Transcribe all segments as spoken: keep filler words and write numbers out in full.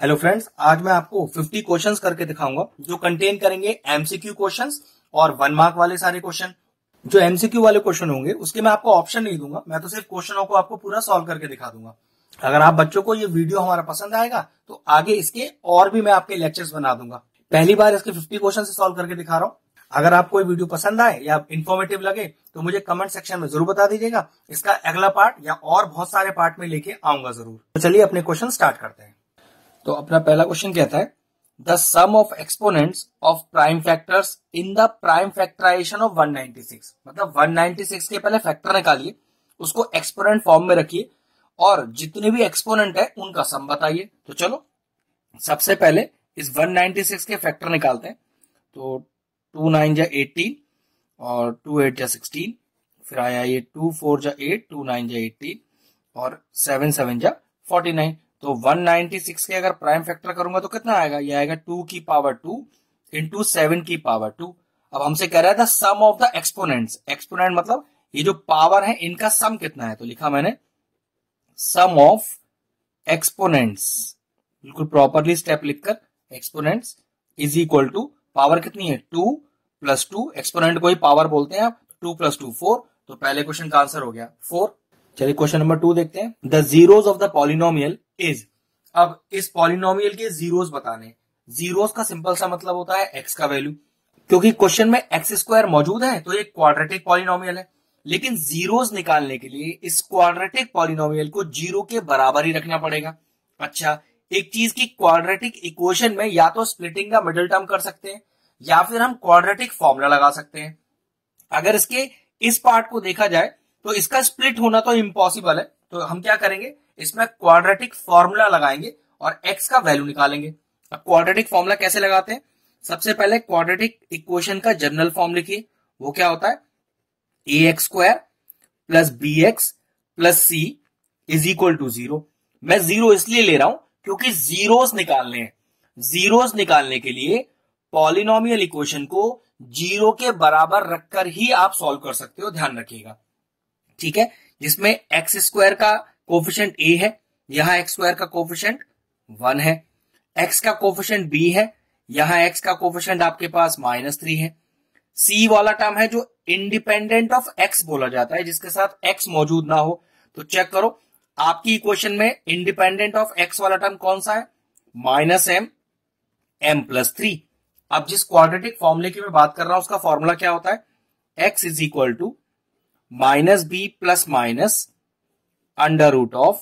Hello friends, आज मैं आपको पचास क्वेश्चंस करके दिखाऊंगा जो कंटेन करेंगे एमसीक्यू क्वेश्चंस और वन मार्क वाले सारे क्वेश्चन। जो एमसीक्यू वाले क्वेश्चन होंगे उसके मैं आपको ऑप्शन नहीं दूंगा, मैं तो सिर्फ क्वेश्चनों को आपको पूरा सॉल्व करके दिखा दूंगा। अगर आप बच्चों को ये वीडियो हमारा पसंद आएगा तो आगे इसके और भी मैं आपके लेक्चर्स बना दूंगा। पहली बार इसके पचास क्वेश्चन से सॉल्व करके दिखा रहा हूँ। अगर आपको ये वीडियो पसंद आए या इंफॉर्मेटिव लगे तो मुझे कमेंट सेक्शन में जरूर बता दीजिएगा। इसका अगला पार्ट या और बहुत सारे पार्ट में लेके आऊंगा जरूर। तो चलिए अपने क्वेश्चन स्टार्ट करते हैं। तो अपना पहला क्वेश्चन कहता है the sum of exponents of prime factors in the prime factorization of one ninety six. मतलब वन नाइंटी सिक्स के पहले फैक्टर निकालिए, उसको एक्सपोनेंट फॉर्म में रखिए और जितने भी एक्सपोनेंट है उनका सम बताइए। तो चलो सबसे पहले इस वन नाइंटी सिक्स के फैक्टर निकालते हैं। तो टू नाइन जा एटीन और टू एट जा सिक्सटीन, फिर आया ये टू फोर जा एट, टू नाइन जा एटीन और सेवन सेवन जा फोर्टी नाइन। तो वन नाइंटी सिक्स के अगर प्राइम फैक्टर करूंगा तो कितना आएगा? ये आएगा टू की पावर टू इंटू सेवन की पावर टू। अब हमसे कह रहा है the sum of the exponents. Exponent मतलब ये जो पावर है इनका सम कितना है। तो लिखा मैंने सम ऑफ एक्सपोनेंट्स, बिल्कुल प्रॉपरली स्टेप लिखकर exponents is equal to power कितनी है टू प्लस टू। एक्सपोनेंट को ही पावर बोलते हैं आप। Two plus two four. तो पहले क्वेश्चन का आंसर हो गया फोर। चलिए क्वेश्चन नंबर टू देखते हैं। The zeros of the polynomial is. अब इस पॉलिनोमियल के जीरोस बताने। जीरोस का सिंपल सा मतलब होता है एक्स का वैल्यू। क्योंकि क्वेश्चन में एक्स स्क्वायर मौजूद है तो ये क्वाड्रेटिक पॉलिनोमियल है, लेकिन जीरोस निकालने के लिए इस क्वाड्रेटिक पॉलिनोमियल को जीरो के बराबर ही रखना पड़ेगा। अच्छा, एक चीज की क्वाड्रेटिक इक्वेशन में या तो स्प्लिटिंग का मिडिल टर्म कर सकते हैं या फिर हम क्वाड्रेटिक फॉर्मूला लगा सकते हैं। अगर इसके इस पार्ट को देखा जाए तो इसका स्प्लिट होना तो इम्पॉसिबल है, तो हम क्या करेंगे, इसमें क्वाड्रेटिक फॉर्मूला लगाएंगे और एक्स का वैल्यू निकालेंगे। अब क्वाड्रेटिक फॉर्मूला कैसे लगाते हैं? सबसे पहले क्वाड्रेटिक इक्वेशन का जनरल फॉर्म लिखिए। वो क्या होता है? ए x square plus B X plus C is equal to zero. मैं जीरो इसलिए ले रहा हूं क्योंकि जीरोस निकालने हैं। जीरोस निकालने के लिए पॉलिनोमियल इक्वेशन को जीरो के बराबर रखकर ही आप सॉल्व कर सकते हो, ध्यान रखिएगा। ठीक है, जिसमें एक्स स्क्वायर का कोफिशिएंट ए है, यहां एक्स स्क्वायर का कोफिशिएंट वन है। एक्स का कोफिशिएंट बी है, यहां एक्स का कोफिशिएंट आपके पास माइनस थ्री है। सी वाला टर्म है जो इंडिपेंडेंट ऑफ एक्स बोला जाता है, जिसके साथ एक्स मौजूद ना हो। तो चेक करो आपकी इक्वेशन में इंडिपेंडेंट ऑफ एक्स वाला टर्म कौन सा है? Minus m m plus three. अब जिस क्वाड्रेटिक फॉर्मूले की मैं बात कर रहा हूं उसका फॉर्मूला क्या होता है? X is equal to minus B plus minus under root of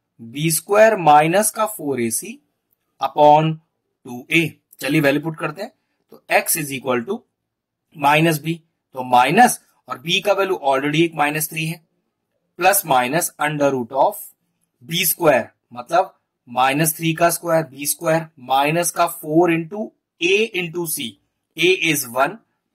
B square minus का four A C upon two A. चलिए वैल्यू पुट करते हैं। तो X is equal to minus B, तो माइनस और बी का वैल्यू ऑलरेडी एक minus three है, plus minus under root of B square मतलब माइनस थ्री का स्क्वायर बी स्क्वायर माइनस का four into A into C. A is one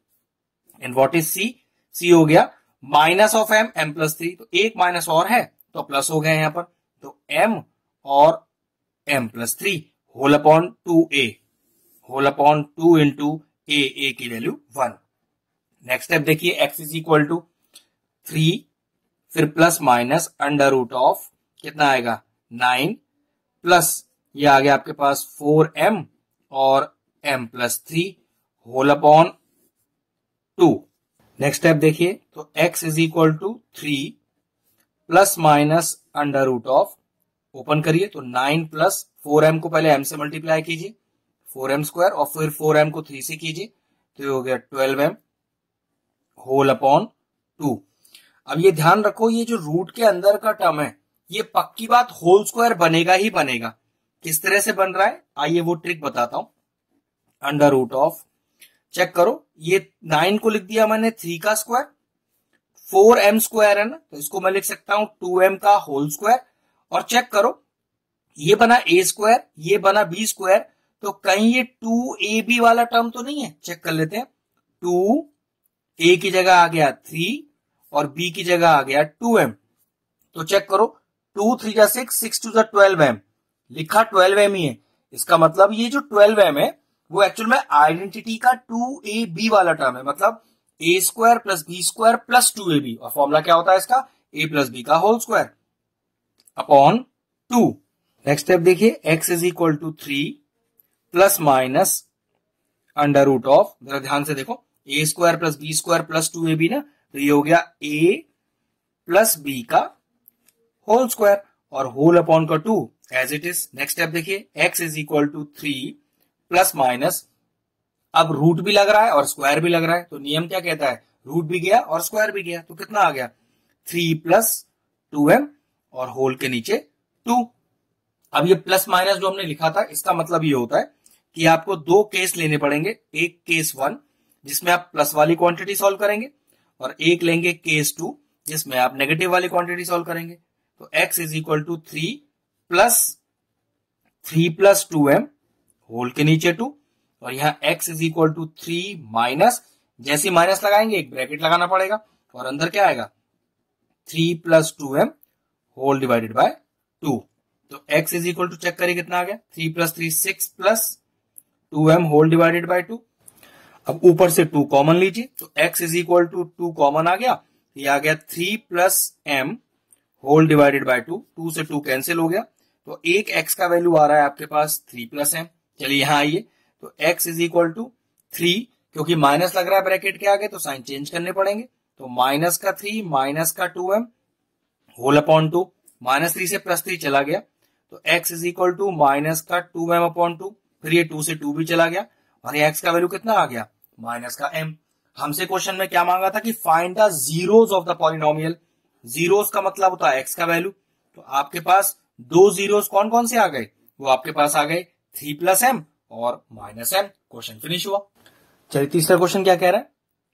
and what is c? C हो गया minus of m m plus three. तो एक minus और है तो प्लस हो गए यहां पर। तो एम और m plus three whole upon two a, whole upon two into a, a की वैल्यू वन। नेक्स्ट स्टेप देखिए, x is equal to three, फिर plus minus under root of कितना आएगा नाइन, प्लस ये आ गया आपके पास फोर एम और m plus three whole upon two. Next step देखिए, तो x is equal to three plus minus under root of, open करिए तो नाइन प्लस फोर एम को पहले m से मल्टीप्लाई कीजिए, फोर एम स्क्वायर और फिर फोर एम को थ्री से कीजिए तो ये हो गया twelve m whole upon two. अब ये ध्यान रखो, ये जो रूट के अंदर का टर्म है ये पक्की बात होल स्क्वायर बनेगा ही बनेगा। किस तरह से बन रहा है आइए वो ट्रिक बताता हूं। अंडर रूट ऑफ, चेक करो ये नाइन को लिख दिया मैंने थ्री का स्क्वायर, फोर एम स्क्वायर है ना, तो इसको मैं लिख सकता हूं टू एम का होल स्क्वायर। और चेक करो ये बना ए स्क्वायर, ये बना बी स्क्वायर, तो कहीं ये टू ए बी वाला टर्म तो नहीं है? चेक कर लेते हैं। टू ए की जगह आ गया थ्री और बी की जगह आ गया टू एम। तो चेक करो टू थ्री जा सिक्स, सिक्स टू जा ट्वेल्व एम, लिखा ट्वेल्व एम ही है। इसका मतलब ये जो ट्वेल्व एम है वो एक्चुअल में आइडेंटिटी का टू ए बी वाला टर्म है, मतलब a square plus b square plus two A B. और फॉर्मूला क्या होता है इसका? ए प्लस बी का whole square upon two. Next step देखिए, x is equal to three plus minus under root of, जरा ध्यान से देखो, a square plus b square plus two A b ना, तो ये हो गया a प्लस बी का होल स्क्वायर और होल अपॉन का two as it is. Next step देखिए, x is equal to three plus minus, अब रूट भी लग रहा है और स्क्वायर भी लग रहा है, तो नियम क्या कहता है, रूट भी गया और स्क्वायर भी गया, तो कितना आ गया थ्री प्लस टू एम और होल के नीचे टू। अब ये प्लस माइनस जो हमने लिखा था, इसका मतलब ये होता है कि आपको दो केस लेने पड़ेंगे, एक केस वन जिसमें आप प्लस वाली क्वांटिटी सॉल्व करेंगे और एक लेंगे केस टू जिसमें आप नेगेटिव वाली क्वांटिटी सॉल्व करेंगे। तो x is equal to three plus three plus two m whole के नीचे टू, और यहाँ x is equal to three minus, जैसे माइनस लगाएंगे एक ब्रैकेट लगाना पड़ेगा और अंदर क्या आएगा three plus two m whole divided by two. तो x is equal to check करिए कितना आ गया, three plus three six plus two m whole divided by two. अब ऊपर से टू कॉमन लीजिए, तो x is equal to two common आ गया, ये आ गया three plus m whole divided by two, two से टू कैंसिल हो गया, तो एक x का वैल्यू आ रहा है आपके पास थ्री प्लस एम। चलिए यहां आइए, तो x is equal to three, क्योंकि माइनस लग रहा है ब्रैकेट के आगे तो साइन चेंज करने पड़ेंगे, तो माइनस का थ्री माइनस का two m whole upon two, minus three से प्लस थ्री चला गया, तो x is equal to minus का टू एम अपॉन टू, फिर ये टू से टू भी चला गया और ये x का वैल्यू कितना आ गया माइनस का m। हमसे क्वेश्चन में क्या मांगा था कि find the zeros of the polynomial, zeros का मतलब होता है x का वैल्यू, तो आपके पास दो जीरोस कौन कौन से आ गए, वो आपके पास आ गए थ्री प्लस एम और माइनस एम। क्वेश्चन फिनिश हुआ। चलिए तीसरा क्वेश्चन क्या कह रहा है,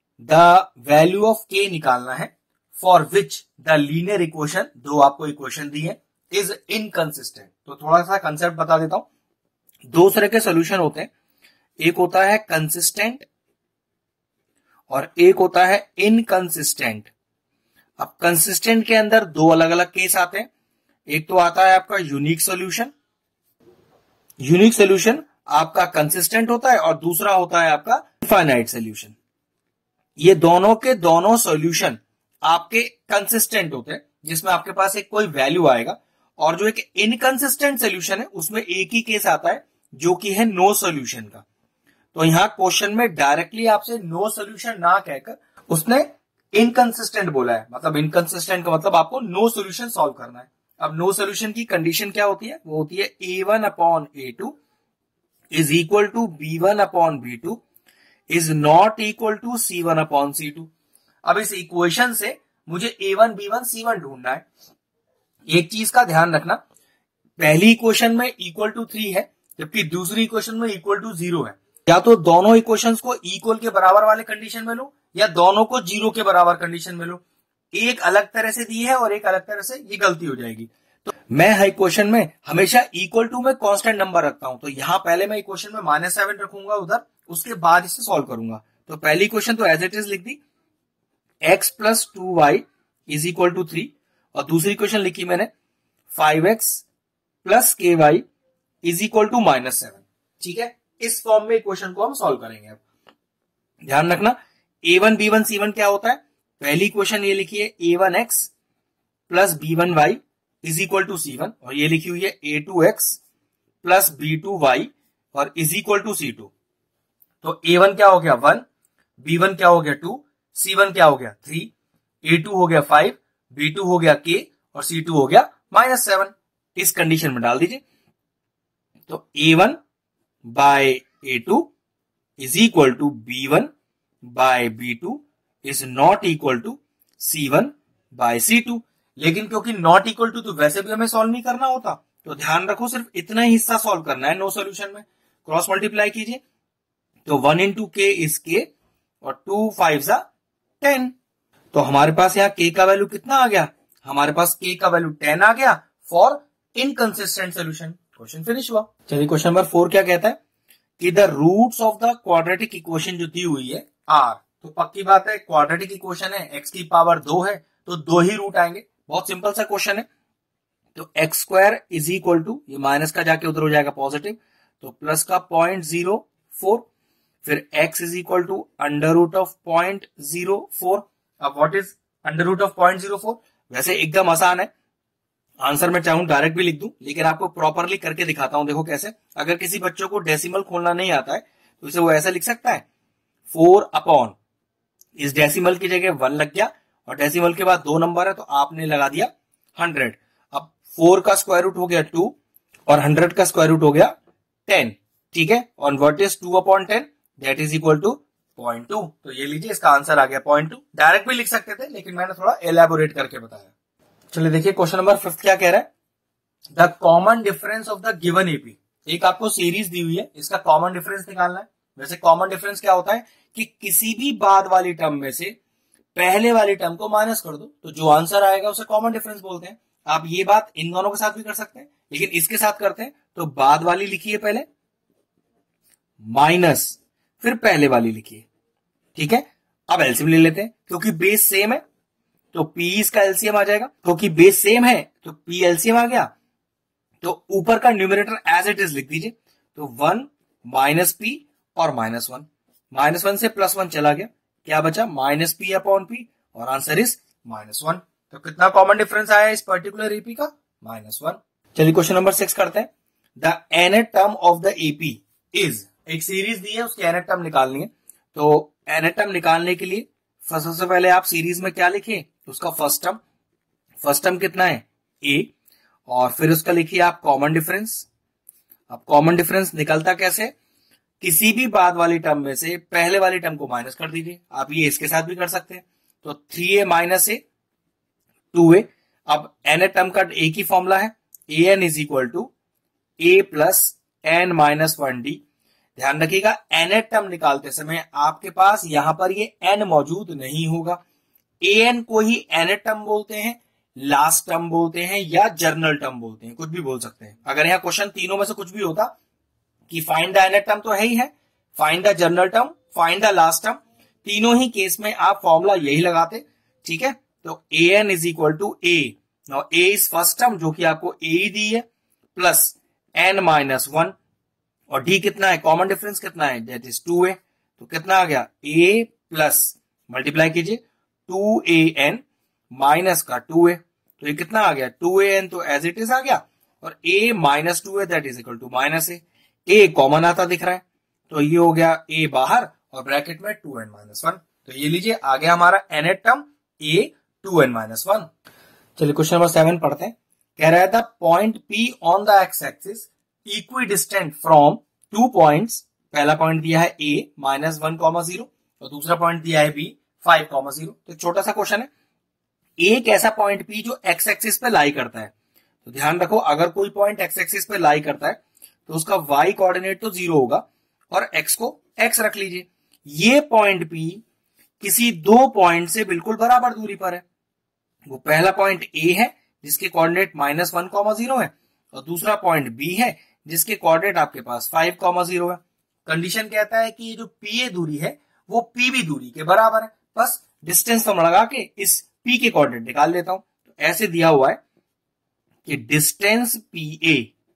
द वैल्यू ऑफ k निकालना है for which the linear equation, दो आपको इक्वेशन दी है, इज इनकंसिस्टेंट। तो थोड़ा सा कंसेप्ट बता देता हूं, दो तरह के सोल्यूशन होते हैं, एक होता है कंसिस्टेंट और एक होता है इनकंसिस्टेंट। अब कंसिस्टेंट के अंदर दो अलग अलग केस आते हैं, एक तो आता है आपका यूनिक सॉल्यूशन, यूनिक सॉल्यूशन आपका कंसिस्टेंट होता है और दूसरा होता है आपका इनफाइनाइट सॉल्यूशन। ये दोनों के दोनों सॉल्यूशन आपके कंसिस्टेंट होते हैं, जिसमें आपके पास एक कोई वैल्यू आएगा, और जो एक इनकंसिस्टेंट सॉल्यूशन है उसमें एक ही केस आता है जो कि है नो सॉल्यूशन का। तो यहां क्वेश्चन में डायरेक्टली आपसे नो सॉल्यूशन ना कहकर उसने इनकंसिस्टेंट बोला है, मतलब इनकंसिस्टेंट का मतलब आपको नो सॉल्यूशन सॉल्व करना है। अब नो सॉल्यूशन की कंडीशन क्या होती है, वो होती है a one upon a two is equal to b one upon b two is not equal to c one upon c two. अब इस इक्वेशन से मुझे a one b one c one ढूंढना है। एक चीज का ध्यान रखना, पहली इक्वेशन में इक्वल टू थ्री है जबकि दूसरी इक्वेशन में इक्वल टू जीरो है। या तो दोनों इक्वेशंस को इक्वल के बराबर वाले कंडीशन में लो या दोनों को जीरो के बराबर कंडीशन में लो। एक अलग तरह से दी है और एक अलग तरह से, ये गलती हो जाएगी। तो मैं हर इक्वेशन में हमेशा इक्वल टू में कांस्टेंट नंबर रखता हूं, तो यहां पहले मैं इक्वेशन में माइनस सेवन रखूंगा उधर, उसके बाद इसे सॉल्व करूंगा। तो पहली इक्वेशन तो एज इट इज लिख दी, x plus two Y is equal to three, और दूसरी इक्वेशन लिखी मैंने five x plus k y is equal to minus seven. ठीक है, इस फॉर्म में इक्वेशन को हम सॉल्व करेंगे। अब ध्यान रखना, a one b one c one क्या होता है, पहली इक्वेशन ये लिखी है a one x plus b one Y is equal to c one, और ये लिखी हुई है a two x plus b two y और is equal to c two. तो ए वन क्या हो गया वन, बी वन क्या हो गया टू, सी वन क्या हो गया थ्री, ए टू हो गया फाइव, बी टू हो गया के और सी टू हो गया माइनस सेवन। इस कंडीशन में डाल दीजिए, तो a one by a two is equal to b one by b two is not equal to c one by c two. लेकिन क्योंकि नॉट इक्वल टू तो वैसे भी हमें सॉल्व नहीं करना होता, तो ध्यान रखो सिर्फ इतना ही हिस्सा सॉल्व करना है नो सॉल्यूशन में। क्रॉस मल्टीप्लाई कीजिए, तो वन इंटू के इज के और टू फाइव जा टेन। तो हमारे पास यहाँ के का वैल्यू कितना आ गया, हमारे पास के का वैल्यू टेन आ गया for inconsistent solution. Question finish हुआ। चलिए क्वेश्चन नंबर फोर क्या कहता है कि the roots of the quadratic equation जो दी हुई है आर, तो पक्की बात है क्वाड्रेटिक इक्वेशन है, एक्स की पावर दो है तो दो ही रूट आएंगे, बहुत सिंपल सा क्वेश्चन है। तो x square is equal to, ये माइनस का जाके उधर हो जाएगा पॉजिटिव, तो प्लस का पॉइंट जीरो फोर, फिर x is equal to under root of point zero four. अब what is under root of point zero four, वैसे एकदम आसान है, आंसर मैं चाहूं डायरेक्ट भी लिख दूं, लेकिन आपको प्रॉपरली करके दिखाता हूं। देखो कैसे, अगर किसी बच्चों को डेसिमल खोलना नहीं आता है तो इसे वो ऐसा लिख सकता है, फोर अपॉन, इस डेसिमल की जगह वन लग गया और डेसिमल के बाद दो नंबर है तो आपने लगा दिया हंड्रेड। अब फोर का स्क्वायर रूट हो गया टू और हंड्रेड का स्क्वायर रूट हो गया टेन, ठीक है। और what is two upon ten, that is equal to point two. तो ये लीजिए, इसका आंसर आ गया पॉइंट टू। डायरेक्ट भी लिख सकते थे लेकिन मैंने थोड़ा एलैबोरेट करके बताया। चलिए देखिए क्वेश्चन नंबर फिफ्थ क्या कह रहा है, the common difference of the given AP. एक आपको सीरीज दी हुई है, इसका कॉमन डिफरेंस निकालना है। वैसे कॉमन डिफरेंस क्या होता है कि किसी भी बाद वाली टर्म में से पहले वाली टर्म को माइनस कर दो तो जो आंसर आएगा उसे कॉमन डिफरेंस बोलते हैं। आप ये बात इन दोनों के साथ भी कर सकते हैं, लेकिन इसके साथ करते हैं तो बाद वाली लिखिए पहले माइनस फिर पहले वाली लिखिए, ठीक है। अब एलसीएम ले लेते हैं, क्योंकि बेस सेम है तो पी इसका एलसीएम आ जाएगा, क्योंकि बेस सेम है तो पी एलसीएम आ गया। तो ऊपर का न्यूमरेटर एज इट इज लिख दीजिए, तो वन माइनस पी और माइनस वन, माइनस वन से प्लस वन चला गया, क्या बचा माइनस पी अपॉन पी और आंसर इज माइनस वन। तो कितना कॉमन डिफरेंस आया इस पर्टिकुलर एपी का, माइनस वन। चलिए क्वेश्चन नंबर सिक्स करते हैं, the nth term of the AP is, एक सीरीज दी है उसकी nth टर्म निकालनी है। तो nth टर्म निकालने के लिए सबसे पहले आप सीरीज में क्या लिखिए, उसका फर्स्ट टर्म, फर्स्ट टर्म कितना है a, और फिर उसका लिखिए आप कॉमन डिफरेंस। अब कॉमन डिफरेंस निकलता कैसे, किसी भी बाद वाली टर्म में से पहले वाली टर्म को माइनस कर दीजिए। आप ये इसके साथ भी कर सकते हैं, तो three a minus a two a. अब एन टर्म का एक ही फॉर्मूला है, a n is equal to a plus n minus one d. ध्यान रखिएगा एन टर्म निकालते समय आपके पास यहां पर ये एन मौजूद नहीं होगा। ए एन को ही एन टर्म बोलते हैं, लास्ट टर्म बोलते हैं या जर्नल टर्म बोलते हैं, कुछ भी बोल सकते हैं। अगर यहाँ क्वेश्चन तीनों में से कुछ भी होता कि फाइंड द एन टर्म, तो है ही है, find the general term, find the last term, तीनों ही केस में आप फॉर्मूला यही लगाते, ठीक है। तो a n is equal to a, now a is first term जो कि आपको ए ही दी है, प्लस एन माइनस वन, और डी कितना है, कॉमन डिफरेंस कितना है, दैट इज टू ए। तो कितना आ गया, ए प्लस मल्टीप्लाई कीजिए टू ए एन माइनस का टू ए, तो ये कितना आ गया टू ए एन, तो एज इट इज आ गया, और a minus two a that is equal to minus a. A common आता दिख रहा है तो ये हो गया a बाहर और ब्रैकेट में टू एन माइनस वन। तो ये लीजिए आ गया हमारा nth term a two n minus one. चलिए क्वेश्चन नंबर सेवन पढ़ते हैं, कह रहा है the point P on the x axis equidistant from two points. पहला पॉइंट दिया है a minus one comma zero और दूसरा पॉइंट दिया है b फाइव कॉमा जीरो। तो छोटा सा क्वेश्चन है, एक ऐसा पॉइंट P जो एक्स एक्सिस पे लाई करता है। तो ध्यान रखो अगर कोई पॉइंट एक्स एक्सिस पे लाई करता है तो उसका y कोऑर्डिनेट तो जीरो होगा और x को x रख लीजिए। ये पॉइंट P किसी दो पॉइंट से बिल्कुल बराबर दूरी पर है। वो पहला पॉइंट A है जिसके coordinate minus one comma zero है और दूसरा पॉइंट B है जिसके कोऑर्डिनेट आपके पास फाइव कॉमा जीरो है। कंडीशन कहता है कि ये जो P A दूरी है वो P B दूरी के बराबर है। बस डिस्टेंस फॉर्म लगा के इस P के कोऑर्डिनेट निकाल लेता हूं। तो ऐसे दिया हुआ है कि distance P A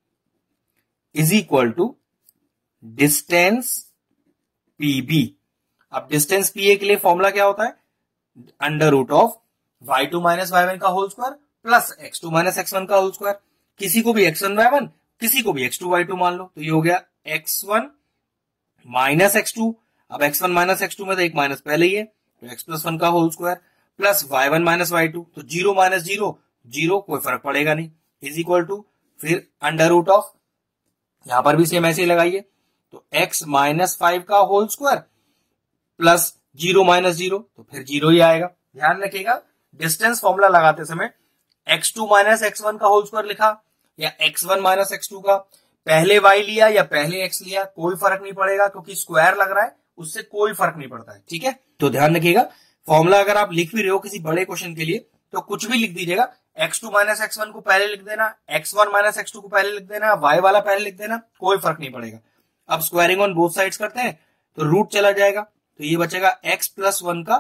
is equal to distance P B। अब डिस्टेंस P A के लिए फॉर्मूला क्या होता है, under root of y two minus y one का whole square plus x two minus x one का होल स्क्वायर। किसी को भी एक्स वन वाई वन, किसी को भी एक्स टू वाई टू मान लो। तो ये हो गया x one minus x two. अब x one minus x two में तो एक माइनस पहले ही है तो एक्स प्लस वन का whole square plus y one minus y two. तो जीरो माइनस जीरो जीरो, कोई फर्क पड़ेगा नहीं, इज इक्वल टू फिर अंडर रूट ऑफ, यहां पर भी सेम ऐसे ही लगाइए, तो x माइनस फाइव का whole square plus zero minus zero, तो फिर जीरो ही आएगा। ध्यान रखिएगा डिस्टेंस फॉर्मूला लगाते समय x two minus x one का होल स्क्वायर लिखा या x one minus x two का, पहले y लिया या पहले x लिया, कोई फर्क नहीं पड़ेगा क्योंकि स्क्वायर लग रहा है, उससे कोई फर्क नहीं पड़ता है। ठीक है, तो ध्यान रखिएगा फॉर्मूला अगर आप लिख भी रहे हो किसी बड़े क्वेश्चन के लिए तो कुछ भी लिख दीजिएगा, x two minus x one को पहले लिख देना, x one minus x two को पहले लिख देना, y वाला पहले लिख देना, कोई फर्क नहीं पड़ेगा। अब स्क्वायरिंग ऑन बोथ साइड्स करते हैं तो रूट चला जाएगा, तो ये बचेगा x प्लस वन का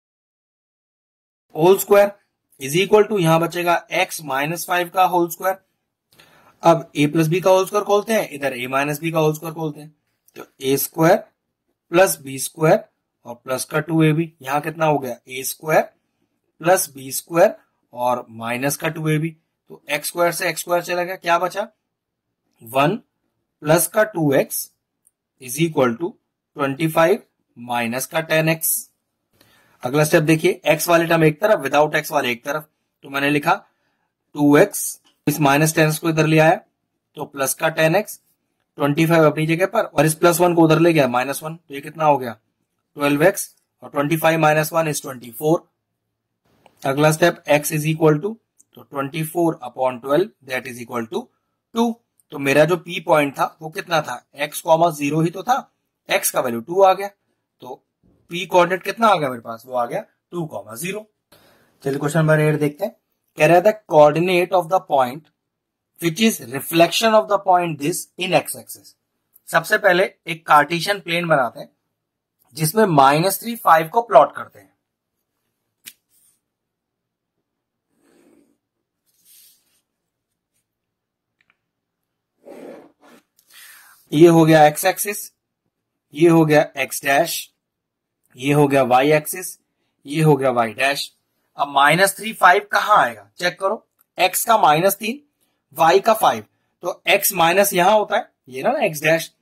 whole square is equal to, यहां बचेगा x माइनस फाइव का होल स्क्वायर। अब a प्लस बी का होल स्क्वायर खोलते हैं, इधर a माइनस बी का होल स्क्वायर खोलते हैं, तो a square plus b square और प्लस का टू ए बी, यहां कितना हो गया a square plus b square और माइनस का टू ए बी, तो एक्स स्क्वायर से एक्स स्क्वायर चला गया, क्या बचा वन प्लस का two x is equal to twenty five minus का टेन एक्स। अगला स्टेप देखिए, एक्स वाले टर्म एक तरफ, विदाउट एक्स वाले एक तरफ, तो मैंने लिखा टू एक्स, इस माइनस टेन को इधर ले आया तो प्लस का टेन एक्स, ट्वेंटी फाइव अपनी जगह पर और इस प्लस वन को उधर ले गया माइनस वन, तो ये कितना हो गया ट्वेल्व एक्स और twenty five minus one is twenty four. अगला step x is equal to, तो twenty four upon twelve that is equal to two. तो मेरा जो p पॉइंट था वो कितना था, x कॉमा जीरो ही तो था, x का वैल्यू टू आ गया, तो p कोऑर्डिनेट कितना आ गया मेरे पास, वो आ गया टू कॉमा जीरो। चलिए क्वेश्चन नंबर एट देखते हैं। कह रहा था coordinate of the point which is reflection of the point this in x axis. सबसे पहले एक कार्टेशियन प्लेन बनाते हैं जिसमें माइनस थ्री फाइव को प्लॉट करते हैं। ये हो गया एक्स एक्सिस, ये हो गया एक्स डैश, ये हो गया वाई एक्सिस, ये हो गया वाई डैश। अब माइनस थ्री फाइव कहां आएगा चेक करो, एक्स का माइनस तीन, वाई का फाइव, तो एक्स माइनस यहां होता है, ये ना एक्स डैश,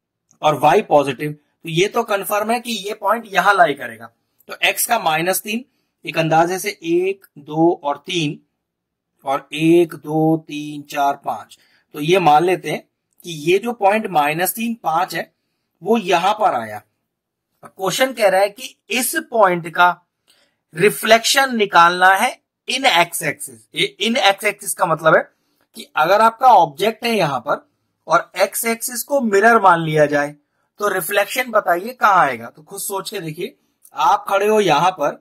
और वाई पॉजिटिव, तो ये तो कंफर्म है कि ये पॉइंट यहां लाई करेगा। तो एक्स का माइनस तीन एक अंदाजे से एक दो और तीन, और एक दो तीन चार पांच, तो ये मान लेते हैं कि ये जो पॉइंट माइनस तीन पांच है वो यहां पर आया। क्वेश्चन कह रहा है कि इस पॉइंट का रिफ्लेक्शन निकालना है in x axis. In x axis का मतलब है कि अगर आपका ऑब्जेक्ट है यहां पर और एक्स एक्सिस को मिरर मान लिया जाए तो रिफ्लेक्शन बताइए कहां आएगा। तो खुद सोच के देखिए, आप खड़े हो यहां पर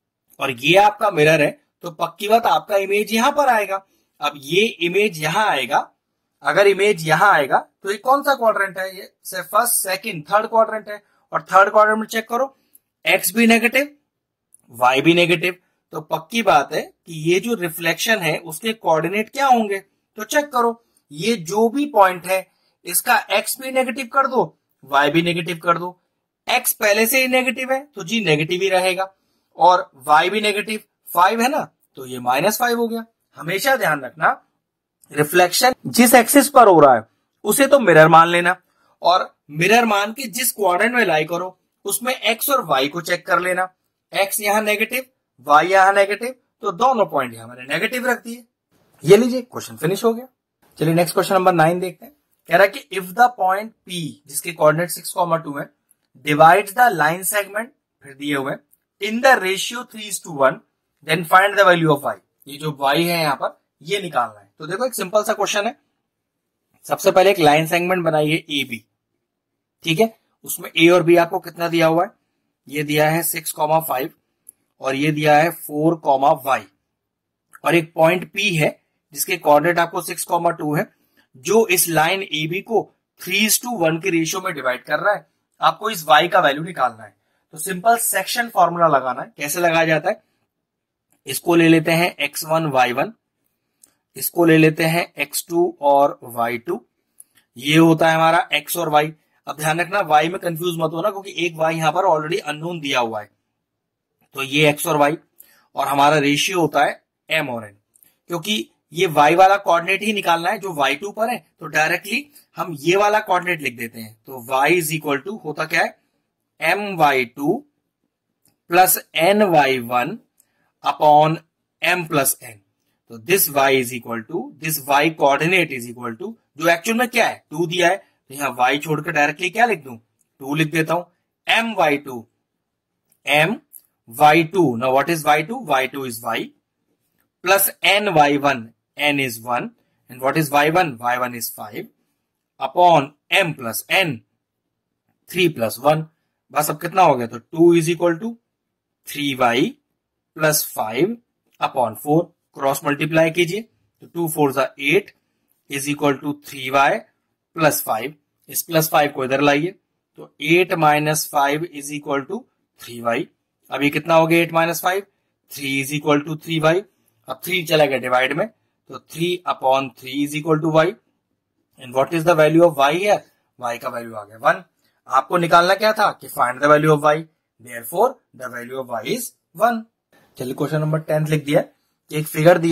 और ये आपका मिरर है, तो पक्की बात आपका इमेज यहां पर आएगा। अब ये इमेज यहां आएगा, अगर इमेज यहां आएगा तो ये कौन सा क्वाड्रेंट है, ये से फर्स्ट सेकंड थर्ड क्वाड्रेंट है, और थर्ड क्वाड्रेंट में चेक करो एक्स भी नेगेटिव वाई भी नेगेटिव, तो पक्की बात है कि ये जो रिफ्लेक्शन है उसके कोऑर्डिनेट क्या होंगे। तो चेक करो, ये जो भी पॉइंट है इसका एक्स भी नेगेटिव कर दो वाई भी नेगेटिव कर दो, एक्स पहले से ही नेगेटिव है तो जी नेगेटिव ही रहेगा, और वाई भी नेगेटिव फाइव है ना, तो ये माइनस फाइव हो गया। हमेशा ध्यान रखना, रिफ्लेक्शन जिस एक्सिस पर हो रहा है उसे तो मिरर मान लेना, और मिरर मान के जिस क्वाड्रेंट में लाई करो उसमें एक्स और वाई को चेक कर लेना। एक्स यहां नेगेटिव वाई यहां नेगेटिव, तो दोनों पॉइंट यहां मैंने नेगेटिव रख दिए। ये लीजिए क्वेश्चन फिनिश हो गया। चलिए नेक्स्ट क्वेश्चन नंबर नाइन देखते हैं। कह रहा है कि इफ द पॉइंट P जिसके कोऑर्डिनेट सिक्स कॉमा टू है डिवाइड्स द लाइन सेगमेंट, फिर दिए हुए in the ratio three is to one, then find the value of y। ये जो y है यहां पर ये निकालना है। तो देखो एक सिंपल सा क्वेश्चन है। सबसे पहले एक लाइन सेगमेंट बनाइए ए बी, ठीक है, उसमें ए और बी आपको कितना दिया हुआ है, ये दिया है सिक्स कॉमा फाइव और ये दिया है फोर कॉमा वाई, और एक पॉइंट P है जिसके कोऑर्डिनेट आपको सिक्स कॉमा टू है, जो इस लाइन ए बी को थ्री टू वन के रेशियो में डिवाइड कर रहा है। आपको इस y का वैल्यू निकालना है। तो सिंपल सेक्शन फॉर्मूला लगाना है। कैसे लगाया जाता है, इसको ले लेते हैं एक्स वन वाई वन, इसको ले लेते हैं एक्स टू और वाई टू, ये होता है हमारा x और y। अब ध्यान रखना y में कंफ्यूज मत होना, क्योंकि एक y यहां पर ऑलरेडी अननोन दिया हुआ है, तो ये x और y, और हमारा रेशियो होता है m और n। क्योंकि ये y वाला कोऑर्डिनेट ही निकालना है जो वाई टू पर है, तो डायरेक्टली हम ये वाला कोऑर्डिनेट लिख देते हैं। तो y इज इक्वल टू होता क्या है, m y two plus n y one upon m plus n। तो this y is equal to this y coordinate is equal to, जो एक्चुअल में क्या है टू दिया है, तो यहां y छोड़कर डायरेक्टली क्या लिख दूं, टू लिख देता हूं, m y two m y two, now what is y two, y two is y plus n y one, n is one, and what is y one, y one is five upon m plus n, three plus one. बस अब कितना हो गया, तो two is equal to three y plus five upon four, cross multiply कीजिए, तो two four जा eight is equal to three y plus five, इस प्लस फाइव को इधर लाइए, तो eight minus five is equal to three y. अब ये कितना हो गया, eight minus five, three is equal to three y. अब थ्री चला गया डिवाइड में, तो three upon three is equal to y, and what is the value of y है, वाई का वैल्यू आ गया वन। आपको निकालना क्या था कि find the value of y, therefore the value of y is one. चलिए क्वेश्चन नंबर टेन लिख दिया। एक फिगर दिया है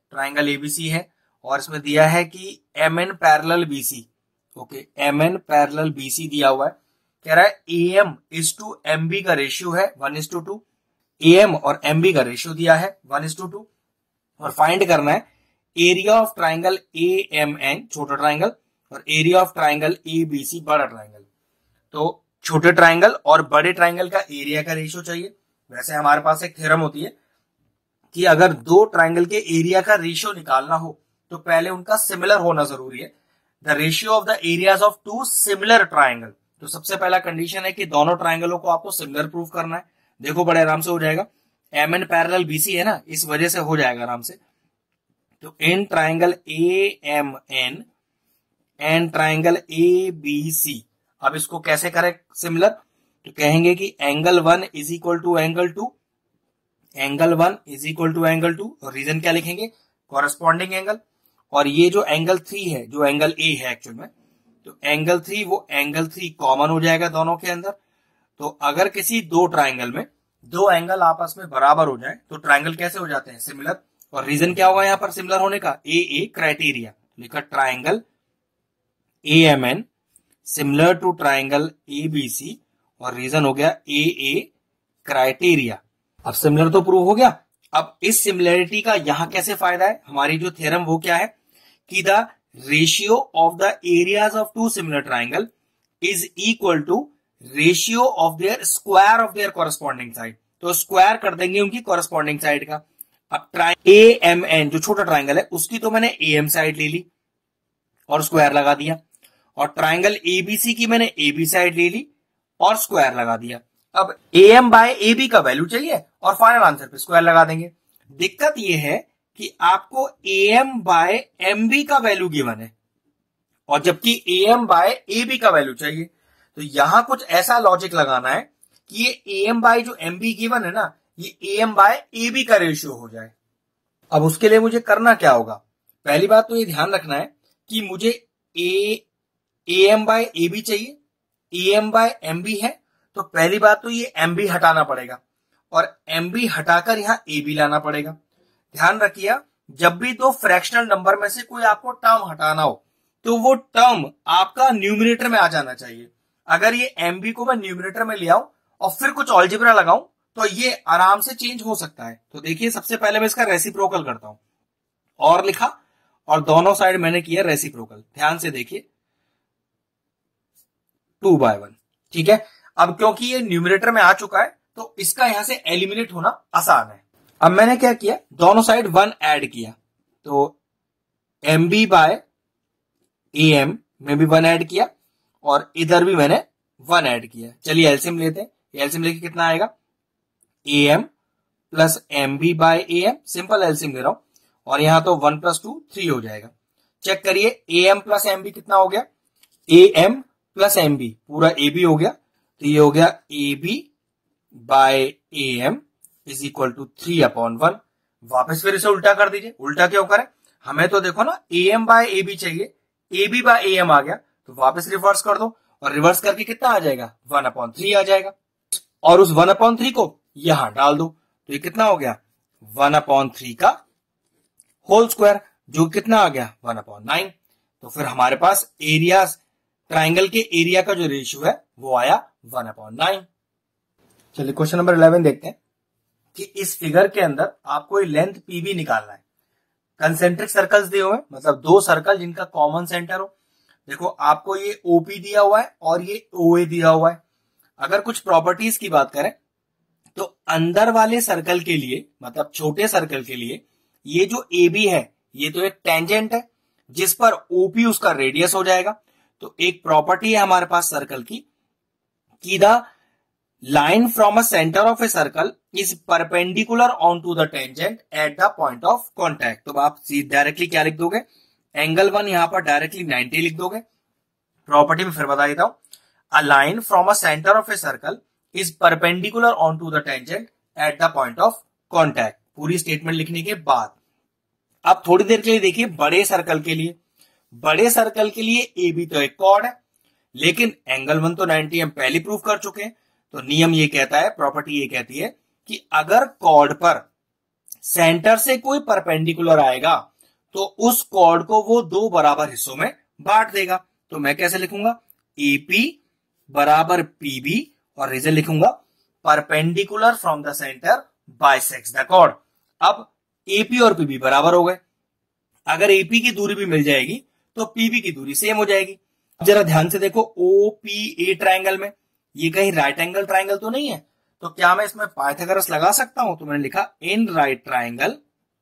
ट्राइंगल एबीसी है और इसमें दिया है कि M N parallel BC, okay, M N parallel BC दिया हुआ है। कह रहा है A M is to M B का रेशियो है one is to two, A M और एम बी का रेशियो दिया है वन इज टू टू, और फाइंड करना है area of triangle A M N छोटा ट्राइंगल और area of triangle A B C बड़ा ट्राइंगल। तो छोटे ट्राइंगल और बड़े ट्राइंगल का एरिया का रेशियो चाहिए। वैसे हमारे पास एक थ्योरम होती है कि अगर दो ट्राइंगल के एरिया का रेशियो निकालना हो तो पहले उनका सिमिलर होना जरूरी है। The ratio of the areas of two similar triangle, तो सबसे पहला कंडीशन है कि दोनों ट्राइंगलों को आपको सिमिलर प्रूव करना है। देखो बड़े आराम से हो जाएगा, एम एन पैरेलल बीसी है ना, इस वजह से हो जाएगा आराम से। तो in triangle A M N and triangle A B C, अब इसको कैसे करें सिमिलर, तो कहेंगे कि angle one is equal to angle two, angle one is equal to angle two, और रीजन क्या लिखेंगे, कॉरेस्पॉन्डिंग एंगल। और ये जो एंगल थ्री है, जो एंगल ए है एक्चुअल में, तो एंगल थ्री वो एंगल थ्री कॉमन हो जाएगा दोनों के अंदर। तो अगर किसी दो ट्राइंगल में दो एंगल आपस में बराबर हो जाए तो ट्राइंगल कैसे हो जाते हैं, सिमिलर। और रीजन क्या होगा यहाँ पर सिमिलर होने का, ए ए क्राइटेरिया, लिखा triangle A M N similar to triangle A B C, और रीजन हो गया ए ए क्राइटेरिया। अब सिमिलर तो प्रूव हो गया। अब इस सिमिलरिटी का यहां कैसे फायदा है, हमारी जो थ्योरम वो क्या है कि the ratio of the areas of two similar triangle is equal to ratio of their square of their corresponding side. तो स्क्वायर कर देंगे उनकी कॉरेस्पॉन्डिंग साइड का। अब ट्राइंगल ए एम एन जो छोटा ट्राइंगल है उसकी तो मैंने ए एम साइड ले ली और स्क्वायर लगा दिया, और ट्राइंगल एबीसी की मैंने ए बी साइड ले ली और स्क्वायर लगा दिया। अब A M by A B का वैल्यू चाहिए और फाइनल आंसर पे स्क्वायर लगा देंगे। दिक्कत यह है कि आपको A M by M B का वैल्यू गिवन है और जबकि A M by A B का वैल्यू चाहिए। तो यहां कुछ ऐसा लॉजिक लगाना है कि ये ए एम बाय जो एम बी गिवन है ना, ये A M by A B का रेशियो हो जाए। अब उसके लिए मुझे करना क्या होगा, पहली बात तो ये ध्यान रखना है कि मुझे A A M by A B चाहिए, A M by M B है, तो पहली बात तो ये एम बी हटाना पड़ेगा और एम बी हटाकर यहां ए बी लाना पड़ेगा। ध्यान रखिए, जब भी दो फ्रैक्शनल नंबर में से कोई आपको टर्म हटाना हो तो वो टर्म आपका न्यूमरेटर में आ जाना चाहिए। अगर ये एम बी को मैं न्यूमरेटर में ले आऊं और फिर कुछ अलजेब्रा लगाऊं तो ये आराम से चेंज हो सकता है। तो देखिए सबसे पहले मैं इसका रेसिप्रोकल करता हूं, और लिखा और दोनों साइड मैंने किया रेसिप्रोकल। ध्यान से देखिए, टू बाय वन, ठीक है। अब क्योंकि ये न्यूमरेटर में आ चुका है तो इसका यहां से एलिमिनेट होना आसान है। अब मैंने क्या किया, दोनों साइड वन ऐड किया, तो M B by A M में भी वन ऐड किया और इधर भी मैंने वन ऐड किया। चलिए एलसीएम लेते हैं, एलसीएम लेके कितना आएगा, A M plus M B by A M, simple LCM ले रहा हूं, और यहां तो वन प्लस टू थ्री हो जाएगा। चेक करिए, A M plus M B कितना हो गया, A M plus M B पूरा ए बी हो गया, तो ये हो गया A B by A M is equal to three upon one. वापस फिर इसे उल्टा कर दीजिए, उल्टा क्यों करें, हमें तो देखो ना A M by A B चाहिए, A B by A M आ गया, तो वापस रिवर्स कर दो और रिवर्स करके कितना आ जाएगा, वन अपॉन थ्री आ जाएगा, और उस वन अपॉन थ्री को यहां डाल दो, तो ये कितना हो गया, वन अपॉन थ्री का होल स्क्वायर, जो कितना आ गया, वन अपॉन नाइन। तो फिर हमारे पास एरिया, ट्राइंगल के एरिया का जो रेशियो है वो आया वन अपॉन नाइन। चलिए क्वेश्चन नंबर इलेवन देखते हैं कि इस फिगर के अंदर आपको लेंथ पीबी निकालना है। कंसेंट्रिक सर्कल्स दिए हुए, मतलब दो सर्कल जिनका कॉमन सेंटर हो। देखो आपको ये ओपी दिया हुआ है और ये ओए दिया हुआ है। अगर कुछ प्रॉपर्टीज की बात करें तो अंदर वाले सर्कल के लिए, मतलब छोटे सर्कल के लिए, ये जो ए बी है ये तो एक टेंजेंट है जिस पर ओपी उसका रेडियस हो जाएगा। तो एक प्रॉपर्टी है हमारे पास सर्कल की कि the line from a centre of a circle is perpendicular on to the tangent at the point of contact. तो आप डायरेक्टली क्या लिख दोगे, एंगल वन यहां पर डायरेक्टली नाइंटी लिख दोगे। प्रॉपर्टी में फिर बता देता हूं, a line from a centre of a circle is perpendicular on to the tangent at the point of contact. पूरी स्टेटमेंट लिखने के बाद अब थोड़ी देर के लिए देखिए बड़े सर्कल के लिए, बड़े सर्कल के लिए ए बी तो एक कॉर्ड है, लेकिन एंगल वन तो नाइंटी हम पहले प्रूव कर चुके हैं। तो नियम ये कहता है, प्रॉपर्टी ये कहती है कि अगर कॉर्ड पर सेंटर से कोई परपेंडिकुलर आएगा तो उस कॉर्ड को वो दो बराबर हिस्सों में बांट देगा। तो मैं कैसे लिखूंगा, एपी बराबर पीबी और रीजन लिखूंगा perpendicular from the centre bisects the chord. अब एपी और पीबी बराबर हो गए, अगर एपी की दूरी भी मिल जाएगी तो पीबी की दूरी सेम हो जाएगी। जरा ध्यान से देखो, ओ पी ए ट्राइंगल में ये कहीं राइट एंगल ट्राइंगल तो नहीं है, तो क्या मैं इसमें पाइथागोरस लगा सकता हूं? तो मैंने लिखा in right triangle,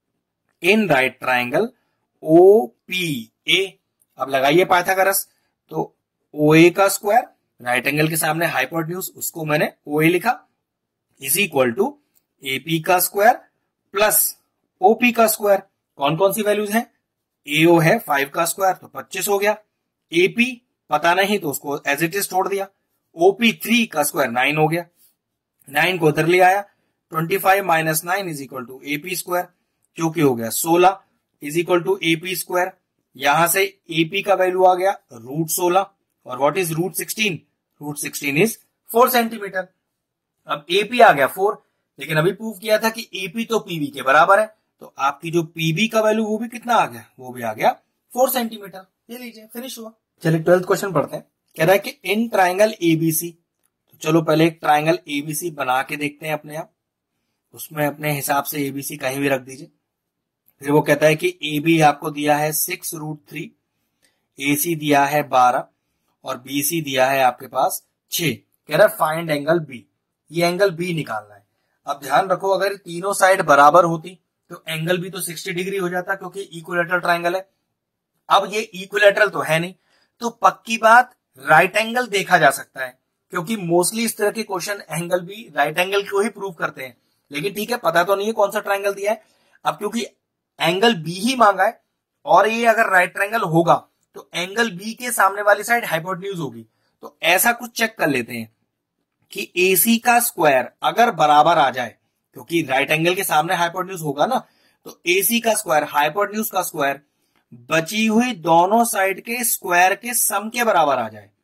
in right triangle O P A. अब लगाइए पाइथागोरस, तो ओ ए का स्क्वायर राइट एंगल के सामने हाइपोटेन्यूज, उसको मैंने ओ ए लिखा, इज इक्वल टू एपी का स्क्वायर प्लस ओपी का स्क्वायर। कौन कौन सी वैल्यूज हैं? एओ है फाइव का स्क्वायर तो पच्चीस हो गया, एपी पता नहीं तो उसको एज इट इज छोड़ दिया, ओपी थ्री का स्क्वायर नाइन हो गया, नाइन को उधर ले आया, twenty five minus nine is equal to AP square, क्योंकि हो गया सोलह is equal to AP square. यहां से एपी का वैल्यू आ गया रूट सोलह, और what is root sixteen? Root sixteen is four centimetre. अब एपी आ गया फोर, लेकिन अभी प्रूव किया था कि एपी तो पीबी के बराबर है, तो आपकी जो पीबी का वैल्यू वो भी कितना आ गया? वो भी आ गया फोर सेंटीमीटर। ये लीजिए फिनिश हुआ। चलिए ट्वेल्थ क्वेश्चन पढ़ते हैं। कह रहा है कि इन ट्राइंगल एबीसी, तो चलो पहले एक ट्राइंगल एबीसी बना के देखते हैं अपने आप, उसमें अपने हिसाब से एबीसी कहीं भी रख दीजिए। फिर वो कहता है कि ए बी आपको दिया है six root three, A C दिया है बारह और बी सी दिया है आपके पास छह। कह रहा है फाइंड एंगल बी, ये एंगल बी निकालना है। अब ध्यान रखो, अगर तीनों साइड बराबर होती तो एंगल भी तो साठ डिग्री हो जाता, क्योंकि इक्विलैटरल ट्राइंगल है। अब ये इक्विलैटरल तो है नहीं, तो पक्की बात राइट एंगल देखा जा सकता है, क्योंकि मोस्टली इस तरह के क्वेश्चन एंगल भी राइट एंगल को ही प्रूव करते हैं। लेकिन ठीक है, पता तो नहीं है कौन सा ट्राइंगल दिया है। अब क्योंकि एंगल बी ही मांगा है और ये अगर राइट ट्राइंगल होगा तो एंगल बी के सामने वाली साइड हाइपोटेन्यूज होगी। तो ऐसा कुछ चेक कर लेते हैं कि एसी का स्क्वायर अगर बराबर आ जाए, क्योंकि राइट एंगल के सामने हाइपोटेन्यूज होगा ना, तो एसी का स्क्वायर हाइपोटेन्यूज का स्क्वायर बची हुई दोनों साइड के स्क्वायर के सम के बराबर आ जाए,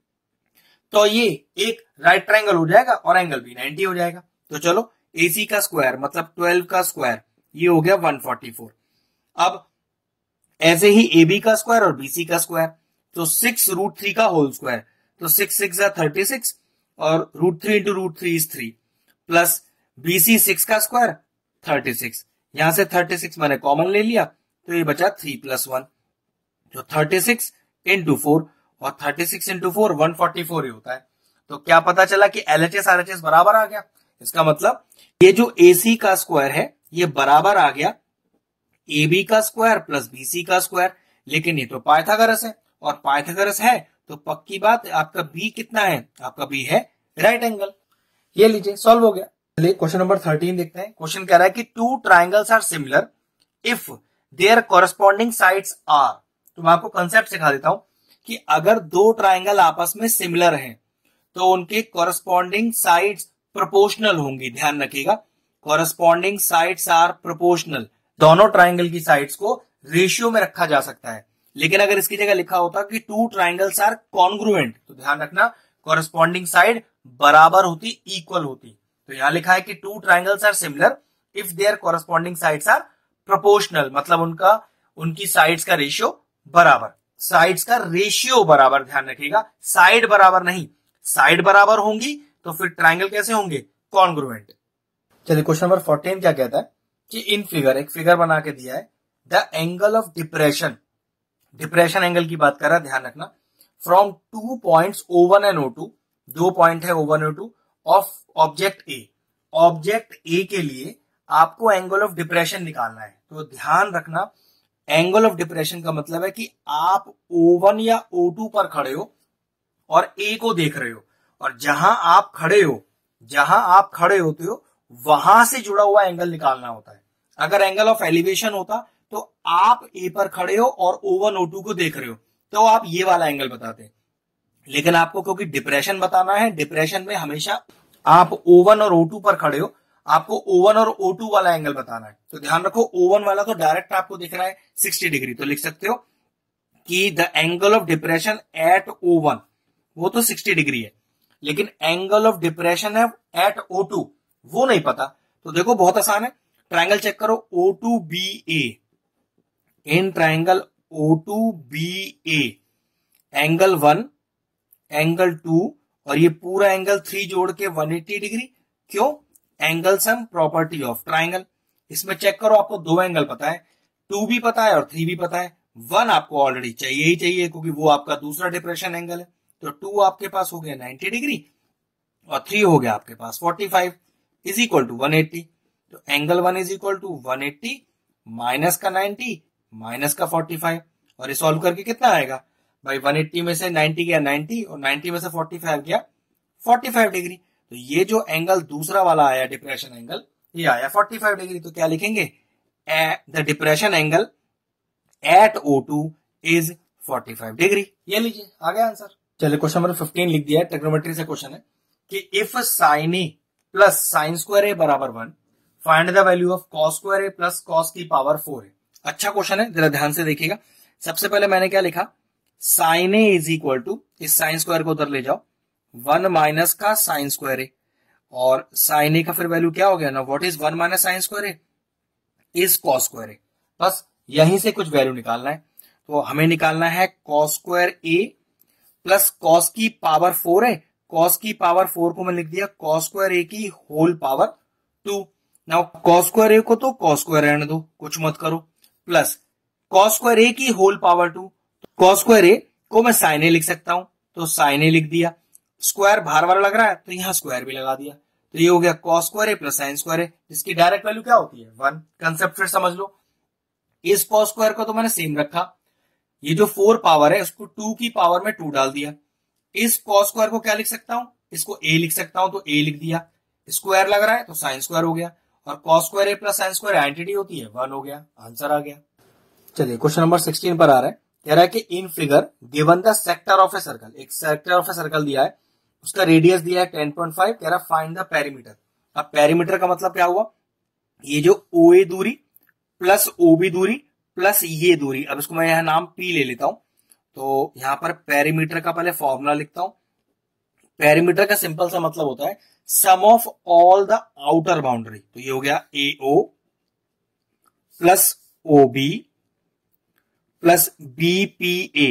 तो ये एक राइट ट्राइंगल हो जाएगा और एंगल भी नाइंटी हो जाएगा। तो चलो एसी का स्क्वायर मतलब ट्वेल्व का स्क्वायर, ये हो गया वन फोर्टी फोर। अब ऐसे ही एबी का स्क्वायर और बीसी का स्क्वायर, तो सिक्स रूट थ्री का होल स्क्वायर, तो सिक्स सिक्स थर्टी सिक्स और root three into root three is three, plus BC six का स्क्वायर थर्टी सिक्स, यहां से थर्टी सिक्स मैंने कॉमन ले लिया तो ये बचा थ्री प्लस वन, तो थर्टी सिक्स इंटू फोर, और thirty six into four one forty four ही होता है। तो क्या पता चला कि एलएचएस आरएचएस बराबर आ गया। इसका मतलब ये जो एसी का स्क्वायर है ये बराबर आ गया एबी का स्क्वायर प्लस बीसी का स्क्वायर। लेकिन ये तो पाइथागोरस है, और पाइथागोरस है तो पक्की बात आपका बी कितना है? आपका बी है राइट एंगल। ये लीजिए सॉल्व हो गया। चलिए क्वेश्चन नंबर थर्टीन देखते हैं। क्वेश्चन कह रहा है कि two triangles are similar if their corresponding sides are. तो मैं आपको कंसेप्ट सिखा देता हूं कि अगर दो ट्राइंगल आपस में सिमिलर हैं तो उनके कॉरस्पॉन्डिंग साइड्स प्रोपोर्शनल होंगी। ध्यान रखिएगा, कॉरस्पॉन्डिंग साइड्स आर प्रोपोर्शनल। दोनों ट्राइंगल की साइड्स को रेशियो में रखा जा सकता है, लेकिन अगर इसकी जगह लिखा होता कि टू ट्राइंगल्स आर कॉन्ग्रुएंट, तो ध्यान रखना कॉरस्पॉन्डिंग साइड बराबर होती, इक्वल होती। तो यहां लिखा है कि two triangles are similar if their corresponding sides are proportional, मतलब उनका उनकी साइड्स का रेशियो बराबर, साइड्स का रेशियो बराबर। ध्यान रखिएगा, साइड बराबर नहीं, साइड बराबर होंगी तो फिर ट्राइंगल कैसे होंगे? कॉन्ग्रुएंट। चलिए क्वेश्चन नंबर फोर्टीन क्या कहता है कि इन फिगर, एक फिगर बना के दिया है, the angle of depression, depression angle की बात कर रहा है, ध्यान रखना, from two points O one and O two, दो पॉइंट है ओ वन और O two, of object A. Object A के लिए आपको एंगल ऑफ डिप्रेशन निकालना है। तो ध्यान रखना, एंगल ऑफ डिप्रेशन का मतलब है कि आप ओ वन या ओ टू पर खड़े हो और ए को देख रहे हो, और जहां आप खड़े हो, जहां आप खड़े होते हो वहां से जुड़ा हुआ एंगल निकालना होता है। अगर एंगल ऑफ एलिवेशन होता तो आप ए पर खड़े हो और ओ वन ओ टू को देख रहे हो तो आप ये वाला एंगल बताते, लेकिन आपको क्योंकि डिप्रेशन बताना है, डिप्रेशन में हमेशा आप ओ वन और ओ टू पर खड़े हो, आपको ओ वन और ओ टू वाला एंगल बताना है। तो ध्यान रखो, ओ वन वाला तो डायरेक्ट आपको दिख रहा है सिक्सटी डिग्री, तो लिख सकते हो कि the angle of depression at O one, वो तो सिक्सटी डिग्री है, लेकिन एंगल ऑफ डिप्रेशन है एट ओ टू वो नहीं पता। तो देखो बहुत आसान है, ट्राइंगल चेक करो O two B A, in triangle O two B A angle one, angle two और ये पूरा एंगल थ्री जोड़ के वन एटी डिग्री। क्यों? Angle sum property of triangle. इसमें चेक करो, आपको दो एंगल पता है, टू भी पता है और थ्री भी पता है, वन आपको ऑलरेडी चाहिए ही चाहिए क्योंकि वो आपका दूसरा डिप्रेशन एंगल है। तो टू आपके पास हो गया नाइंटी डिग्री और थ्री हो गया आपके पास forty five is equal to one eighty. तो angle one is equal to one eighty minus का नाइंटी माइनस का फोर्टी फाइव, और ये सॉल्व करके कितना आएगा भाई, वन एटी में से नाइंटी गया नाइंटी और नाइंटी में से फोर्टी फाइव गया फोर्टी फाइव डिग्री। तो ये जो एंगल दूसरा वाला आया डिप्रेशन एंगल, ये आया फोर्टी फाइव डिग्री। तो क्या लिखेंगे, the depression angle at O two is forty five degree. ये लीजिए आ गया आंसर। चलिए क्वेश्चन नंबर फिफ्टीन लिख दिया है, ट्रिग्नोमेट्री से क्वेश्चन है कि if sine A plus sine square A बराबर one, find the value of cos square A plus cos की पावर फोर है। अच्छा क्वेश्चन है, जरा ध्यान से देखिएगा। सबसे पहले मैंने क्या लिखा, sine A is equal to, इस साइन स्क्वायर को उधर ले जाओ, वन माइनस का साइन स्क्वायर ए, और साइन ए का फिर वैल्यू क्या हो गया ना, what is one minus sine square A is cos square A. बस यहीं से कुछ वैल्यू निकालना है। तो हमें निकालना है cos square A plus cos की पावर फोर है, कॉस की पावर फोर को मैं लिख दिया कॉस स्क्वायर ए की whole power two. Now cos square A को तो कॉस स्क्वायर रहने दो, कुछ मत करो, प्लस कॉस स्क्वायर ए की whole power two. Cos square A को मैं साइन ए लिख सकता हूं, तो साइन ए लिख दिया, स्क्वायर बाहर वाला लग रहा है तो यहां स्क्वायर भी लगा दिया। तो ये हो गया cos square A plus sine square A, जिसकी डायरेक्ट वैल्यू क्या होती है, वन। कंसेप्ट फिर समझ लो। इस कॉस स्क्वायर को तो मैंने सेम रखा, ये जो फोर पावर है उसको टू की पावर में टू डाल दिया। इस कॉस स्क्वायर को क्या लिख सकता हूं, इसको ए लिख सकता हूं, तो ए लिख दिया, स्क्वायर लग रहा है तो साइन स्क्वायर हो गया, और cos square A plus sine square identity होती है, वन हो गया, आंसर आ गया। चलिए क्वेश्चन नंबर सिक्सटीन पर आ रहा है, कह रहा है कि in figure given the sector of a circle, एक सेक्टर ऑफ ए सर्कल दिया है, उसका रेडियस दिया है टेन पॉइंट फाइव, कह रहा है फाइंड द पेरीमीटर। अब पेरीमीटर का मतलब क्या हुआ, ये जो ओ ए दूरी प्लस ओ बी दूरी प्लस ये दूरी, अब इसको मैं यहां नाम पी ले लेता हूं। तो यहां पर पेरीमीटर का पहले फॉर्मूला लिखता हूं। पेरीमीटर का सिंपल सा मतलब होता है sum of all the outer boundary. तो ये हो गया A O plus O B plus B P A,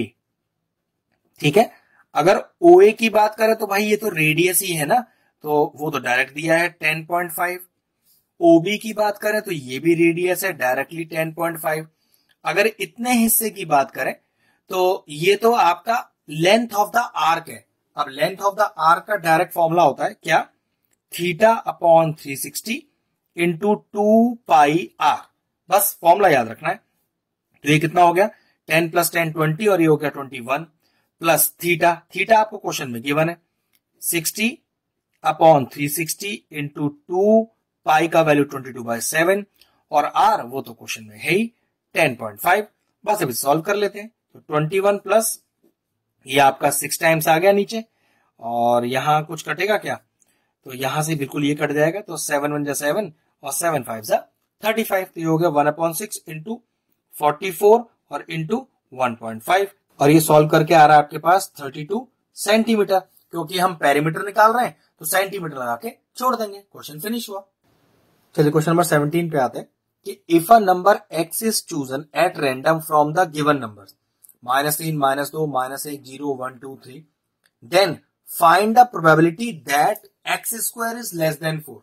ठीक है। अगर ओ ए की बात करें तो भाई ये तो रेडियस ही है ना, तो वो तो डायरेक्ट दिया है टेन पॉइंट फाइव। ओबी की बात करें तो ये भी रेडियस है डायरेक्टली टेन पॉइंट फाइव। अगर इतने हिस्से की बात करें तो ये तो आपका लेंथ ऑफ द आर्क है। अब लेंथ ऑफ द आर्क का डायरेक्ट फॉर्मूला होता है क्या, theta upon three sixty into two pi r, बस फॉर्मूला याद रखना है। तो ये कितना हो गया, टेन प्लस टेन ट्वेंटी और ये हो गया twenty one, plus theta, theta आपको क्वेश्चन में गिवन है sixty upon three sixty into two pi का value twenty two by seven, और आर वो तो क्वेश्चन में है ही टेन पॉइंट फाइव। बस अभी सॉल्व कर लेते हैं। तो ट्वेंटी वन प्लस ये आपका सिक्स टाइम्स आ गया नीचे, और यहां कुछ कटेगा क्या, तो यहां से बिल्कुल ये कट जाएगा, तो सेवन वन जा सेवन और सेवन फाइव जा थर्टी फाइव। तो ये हो गया one upon six into forty four और इंटू वन पॉइंट फाइव, और ये सॉल्व करके आ रहा है आपके पास थर्टी टू सेंटीमीटर। क्योंकि हम पेरीमीटर निकाल रहे हैं तो सेंटीमीटर लगा के छोड़ देंगे, क्वेश्चन फिनिश हुआ। चलिए क्वेश्चन नंबर सेवनटीन पे आते हैं कि if a number x is chosen at random from the given number minus तीन माइनस दो माइनस एक zero one two three, then find the probability that x square is less than four.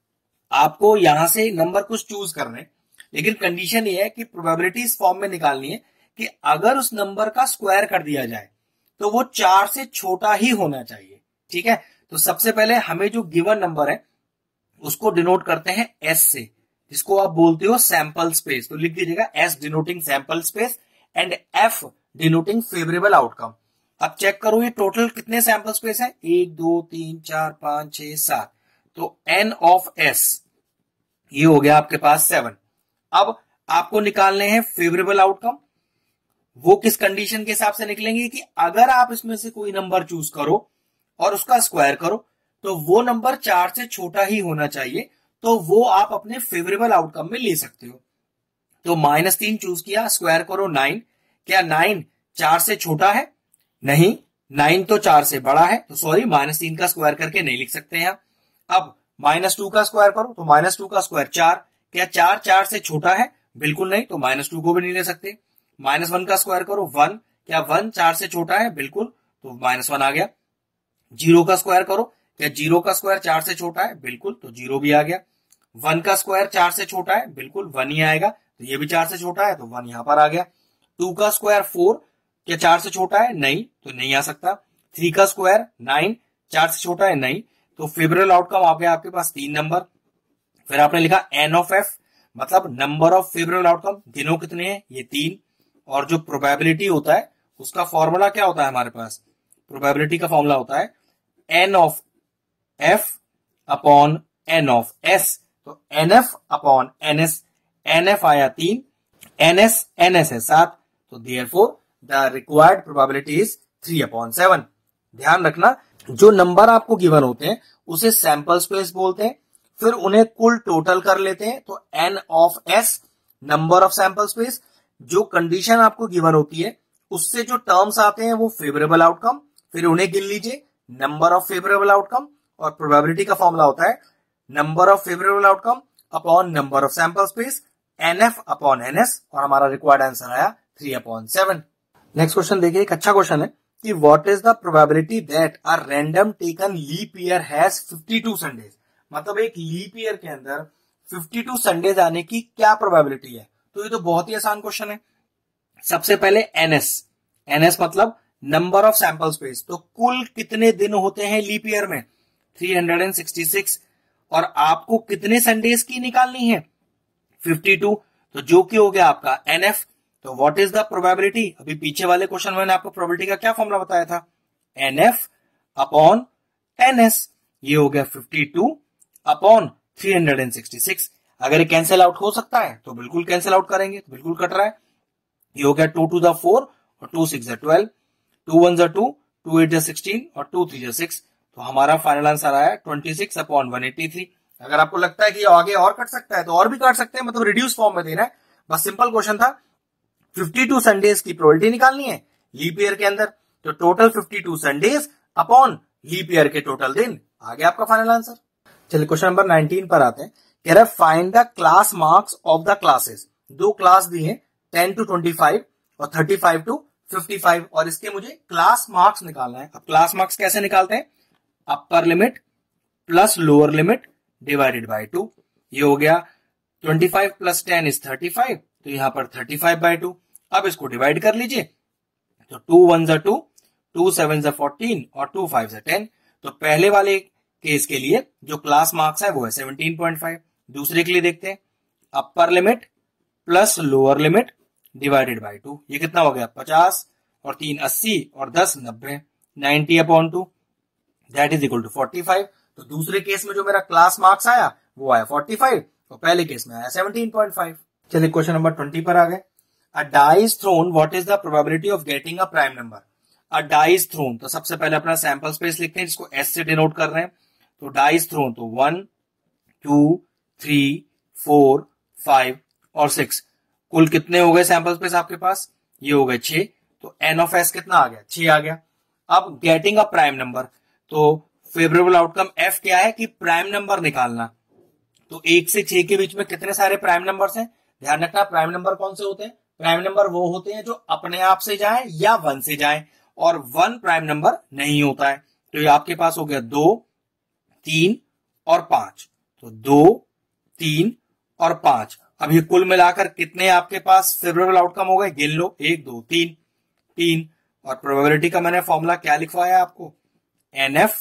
आपको यहां से नंबर कुछ choose करना है, लेकिन कंडीशन ये है कि प्रोबेबिलिटी इस फॉर्म में निकालनी है कि अगर उस नंबर का स्क्वायर कर दिया जाए तो वो चार से छोटा ही होना चाहिए, ठीक है। तो सबसे पहले हमें जो गिवन नंबर है उसको डिनोट करते हैं एस से, जिसको आप बोलते हो सैंपल स्पेस। तो लिख दीजिएगा S denoting sample space and F denoting favourable outcome. अब चेक करो ये टोटल कितने सैंपल स्पेस है, एक दो तीन चार पांच छह सात, तो एन ऑफ एस ये हो गया आपके पास सेवन। अब आपको निकालने हैं फेवरेबल आउटकम। वो किस कंडीशन के हिसाब से निकलेंगे कि अगर आप इसमें से कोई नंबर चूज करो और उसका स्क्वायर करो तो वो नंबर चार से छोटा ही होना चाहिए, तो वो आप अपने फेवरेबल आउटकम में ले सकते हो। तो माइनस तीन चूज किया, स्क्वायर करो नाइन, क्या नाइन चार से छोटा है, नहीं, नाइन तो चार से बड़ा है, तो सॉरी माइनस तीन का स्क्वायर करके नहीं लिख सकते हैं। अब माइनस टू का स्क्वायर करो तो माइनस टू का स्क्वायर चार, क्या चार चार से छोटा है? बिल्कुल नहीं, तो माइनस टू को भी नहीं ले सकते। माइनस वन का स्क्वायर करो, वन, क्या वन चार से छोटा है? बिल्कुल, तो माइनस वन आ गया। जीरो का स्क्वायर करो, क्या जीरो का स्क्वायर चार से छोटा है? बिल्कुल, तो जीरो भी आ गया। वन का स्क्वायर चार से छोटा है? बिल्कुल, वन ही आएगा, तो ये भी चार से छोटा है, तो वन यहां पर आ गया। टू का स्क्वायर फोर, क्या चार से छोटा है? नहीं, तो नहीं आ सकता। थ्री का स्क्वायर नाइन, चार से छोटा है? नहीं, तो फेवरेबल आउटकम आ गया आपके पास तीन नंबर। फिर आपने लिखा एन ऑफ एफ, मतलब नंबर ऑफ फेवरेबल आउटकम, गिनो कितने हैं? ये तीन। और जो प्रोबेबिलिटी होता है उसका फॉर्मूला क्या होता है हमारे पास? प्रोबेबिलिटी का फॉर्मूला होता है N of F upon N of S, तो N F upon N S. N F आया तीन, एन एस एन एस है सात, तो therefore the required probability is three upon seven. ध्यान रखना, जो नंबर आपको गिवन होते हैं उसे सैंपल स्पेस बोलते हैं, फिर उन्हें कुल टोटल कर लेते हैं, तो N of S number of sample space. जो कंडीशन आपको गिवन होती है उससे जो टर्म्स आते हैं वो फेवरेबल आउटकम, फिर उन्हें गिन लीजिए, नंबर ऑफ फेवरेबल आउटकम। और प्रोबेबिलिटी का फॉर्मूला होता है number of favourable outcome upon number of sample space, N F upon N S, और हमारा रिक्वायर्ड आंसर आया three upon seven. Next question देखिए, एक अच्छा क्वेश्चन है कि what is the probability that a random taken leap year has fifty two Sundays. मतलब एक लीप ईयर के अंदर फिफ्टी टू संडेज आने की क्या प्रोबेबिलिटी है? तो ये तो बहुत ही आसान क्वेश्चन है। सबसे पहले एनएस, एनएस मतलब नंबर ऑफ सैंपल स्पेस, तो कुल कितने दिन होते हैं लीप ईयर में? थ्री हंड्रेड सिक्सटी सिक्स, और आपको कितने संडेज की निकालनी है? फिफ्टी टू, तो जो कि हो गया आपका एनएफ। तो व्हाट इज द प्रोबेबिलिटी? अभी पीछे वाले क्वेश्चन में मैंने आपको प्रोबेबिलिटी का क्या फॉर्मूला बताया था? एनएफ अपॉन एनएस, ये हो गया fifty two upon three hundred sixty six. अगर ये कैंसिल आउट हो सकता है तो बिल्कुल कैंसिल आउट करेंगे, तो बिल्कुल कट रहा है। ये हो गया टू टू द फोर और two six the twelve, two one the two, two eight the sixteen और टू थ्री द सिक्स। तो हमारा फाइनल आंसर आया twenty six upon one eighty three. अगर आपको लगता है कि आगे और कट सकता है तो और भी काट सकते हैं, मतलब रिड्यूस फॉर्म में देना है। बस सिंपल क्वेश्चन था, फिफ्टी टू संडेज की प्रोबेबिलिटी निकालनी है लीप ईयर के अंदर, तो total fifty two Sundays upon leap year के टोटल दिन, आ गया आपका फाइनल आंसर। चलिए क्वेश्चन नंबर नाइनटीन पर आते हैं। कह रहा है find the class marks of the classes. दो क्लास दी है टेन टू ट्वेंटी फाइव और thirty five to fifty five, और इसके मुझे क्लास मार्क्स निकालना है। अब क्लास मार्क्स कैसे निकालते हैं? Upper limit plus lower limit divided by two. ये हो गया twenty five plus ten is thirty five, तो यहां पर थर्टी फाइव बाय टू। अब इसको डिवाइड कर लीजिए, तो टू वन जा टू, टू सेवन जा फोर्टीन और टू फाइव जा टेन। तो पहले वाले केस के लिए जो क्लास मार्क्स है वो है सेवनटीन पॉइंट फाइव। दूसरे के लिए देखते हैं, upper limit plus lower limit divided by two. ये कितना हो गया? पचास और तीन अस्सी और दस नब्बे, ninety upon two, that is equal to forty five. तो दूसरे केस में जो मेरा क्लास मार्क्स आया वो आया फोर्टी फाइव और पहले केस में आया सेवनटीन पॉइंट फाइव। चलिए क्वेश्चन नंबर ट्वेंटी पर आ गए। A die is thrown, what is the probability of getting a prime number? A die is thrown, तो सबसे पहले अपना सैंपल स्पेस लिखते हैं जिसको एस से डिनोट कर रहे हैं। तो डाई इज थ्रोन, तो one two three four five और सिक्स, कुल कितने हो गए सैंपल स्पेस आपके पास? ये हो गए छह। तो एन ऑफ एस कितना आ गया? छह आ गया। अब गेटिंग अ प्राइम नंबर, तो फेवरेबल आउटकम एफ क्या है कि प्राइम नंबर निकालना। तो एक से छह के बीच में कितने सारे प्राइम नंबर्स हैं? ध्यान रखना, प्राइम नंबर कौन से होते हैं? प्राइम नंबर वो होते हैं जो अपने आप से जाएं या वन से जाएं, और वन प्राइम नंबर नहीं होता है। तो ये आपके पास हो गया दो, तीन और पांच। तो दो, तीन और पांच, अब ये कुल मिलाकर कितने आपके पास फेवरेबल आउटकम हो गए? गिन लो, एक दो तीन, तीन। और प्रोबेबिलिटी का मैंने फॉर्मूला क्या लिखवाया आपको? N F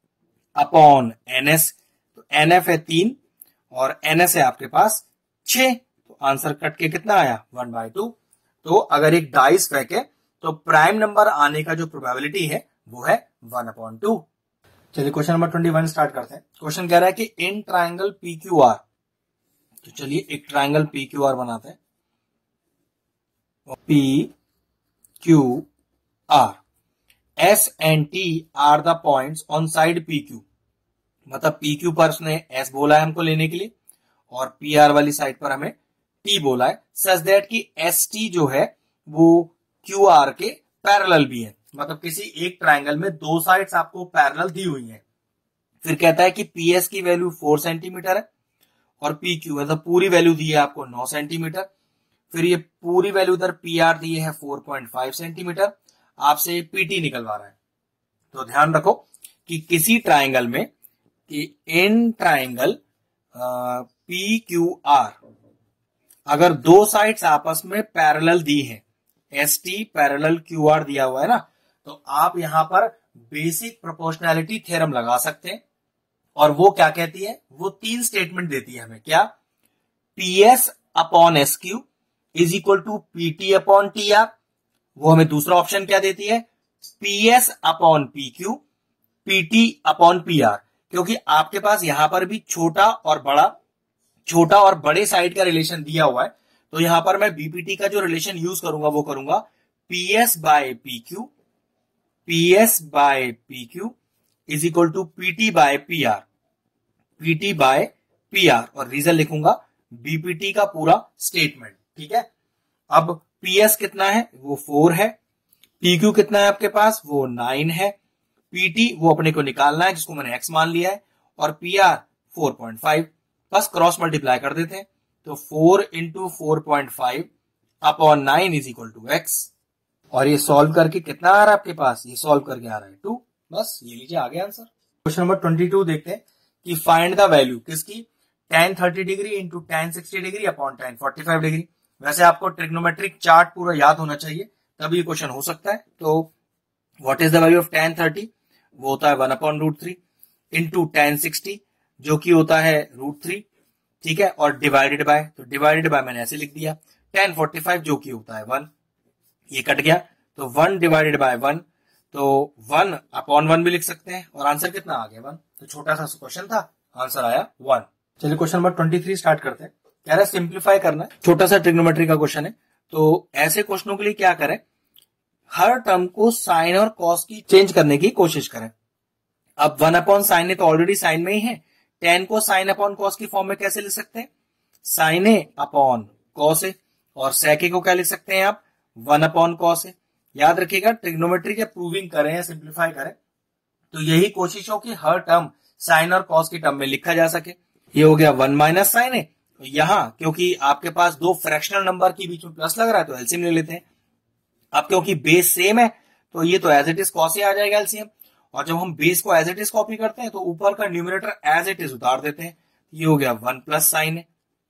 upon N S. तो एन एफ है तीन और एन एस है आपके पास छह, तो आंसर कट के कितना आया? One by two. तो अगर एक डाइस फेंके तो प्राइम नंबर आने का जो प्रोबेबिलिटी है वो है वन अपॉन टू। चलिए question number twenty one start करते हैं। क्वेश्चन कह रहा है कि in triangle P Q R, तो चलिए एक ट्राइंगल पी क्यू आर बनाते हैं। P Q R, S and T are the points on side P Q, मतलब पी क्यू पर उसने एस बोला है हमको लेने के लिए और पी आर वाली साइड पर हमें टी बोला है, सच दैट कि एस टी जो है वो क्यू आर के पैरेलल भी है। मतलब किसी एक ट्राइंगल में दो साइड्स आपको पैरेलल दी हुई हैं। फिर कहता है कि पी एस की वैल्यू फोर सेंटीमीटर है और पी क्यू मतलब पूरी वैल्यू दी है आपको नौ सेंटीमीटर, फिर ये पूरी वैल्यू इधर पी आर दी है चार पॉइंट पाँच सेंटीमीटर, आपसे पीटी निकलवा रहा है। तो ध्यान रखो कि किसी ट्राइंगल में कि in triangle P Q R अगर दो साइड्स आपस में पैरेलल दी हैं, S T parallel Q R दिया हुआ है ना, तो आप यहां पर बेसिक प्रोपोर्शनैलिटी थ्योरम लगा सकते हैं। और वो क्या कहती है, वो तीन स्टेटमेंट देती है हमें, क्या, P S upon S Q is equal to P T upon T R. वो हमें दूसरा ऑप्शन क्या देती है, P S upon P Q P T upon P R. क्योंकि आपके पास यहां पर भी छोटा और बड़ा छोटा और बड़े साइड का रिलेशन दिया हुआ है, तो यहां पर मैं बीपीटी का जो रिलेशन यूज करूंगा वो करूंगा P S by P Q P S by P Q is equal to PT by P R PT by P R, और रीजन लिखूंगा बीपीटी का पूरा स्टेटमेंट। ठीक है, अब पीएस कितना है, वो फोर है, पीक्यू कितना है आपके पास, वो नाइन है, पीटी वो अपने को निकालना है जिसको मैंने एक्स मान लिया है, और पीआर फोर पॉइंट फाइव, बस क्रॉस मल्टीप्लाई कर देते हैं। तो four into four point five upon nine is equal to x, और ये सॉल्व करके कितना आ रहा है आपके पास, ये सॉल्व करके आ रहा है टू। बस ये लीजिए आ गया answer. Question number twenty two देखते हैं कि फाइंड द वैल्यू किसकी, tan thirty degree into tan sixty degree upon tan forty five degree. वैसे आपको ट्रिग्नोमेट्रिक चार्ट पूरा याद होना चाहिए तभी ये क्वेश्चन हो सकता है। तो what is the value of tan thirty, वो होता है one upon root three into tan sixty जो कि होता है रूट थ्री, ठीक है, और डिवाइडेड बाय, तो डिवाइडेड बाय मैंने ऐसे लिख दिया, टेन फोर्टी फाइव जो कि होता है वन, ये कट गया, तो वन डिवाइडेड बाय वन, तो वन अपॉन वन भी लिख सकते हैं, और आंसर कितना आ गया वन। तो छोटा सा क्वेश्चन था, आंसर आया वन। चलिए question number twenty three start करते हैं। कह रहा है सिंप्लीफाई करना है, छोटा सा ट्रिग्नोमेट्री का क्वेश्चन है। तो ऐसे क्वेश्चनों के लिए क्या करें, हर टर्म को साइन और कॉस की चेंज करने की कोशिश करें। अब वन अपॉन साइन ए तो ऑलरेडी साइन में ही है, टेन को साइन अपॉन कॉस की फॉर्म में कैसे लिख सकते हैं, sine A upon cos A, और सेक ए को क्या लिख सकते हैं आप, वन अपॉन कॉस ए। याद रखिएगा ट्रिग्नोमेट्री के प्रूविंग करें या सिंप्लीफाई करें तो यही कोशिश हो कि हर टर्म साइन और कॉस की टर्म में लिखा जा सके। ये हो गया वन माइनस साइन ए, यहां क्योंकि आपके पास दो फ्रैक्शनल नंबर के बीच में प्लस लग रहा है तो एलसीएम ले लेते हैं। अब क्योंकि बेस सेम है तो ये तो as it is cos A आ जाएगा एलसीएम, और जब हम बेस को एज इट इज कॉपी करते हैं तो ऊपर का न्यूमरेटर एज इट इज उतार देते हैं। ये हो गया वन प्लस साइन ए।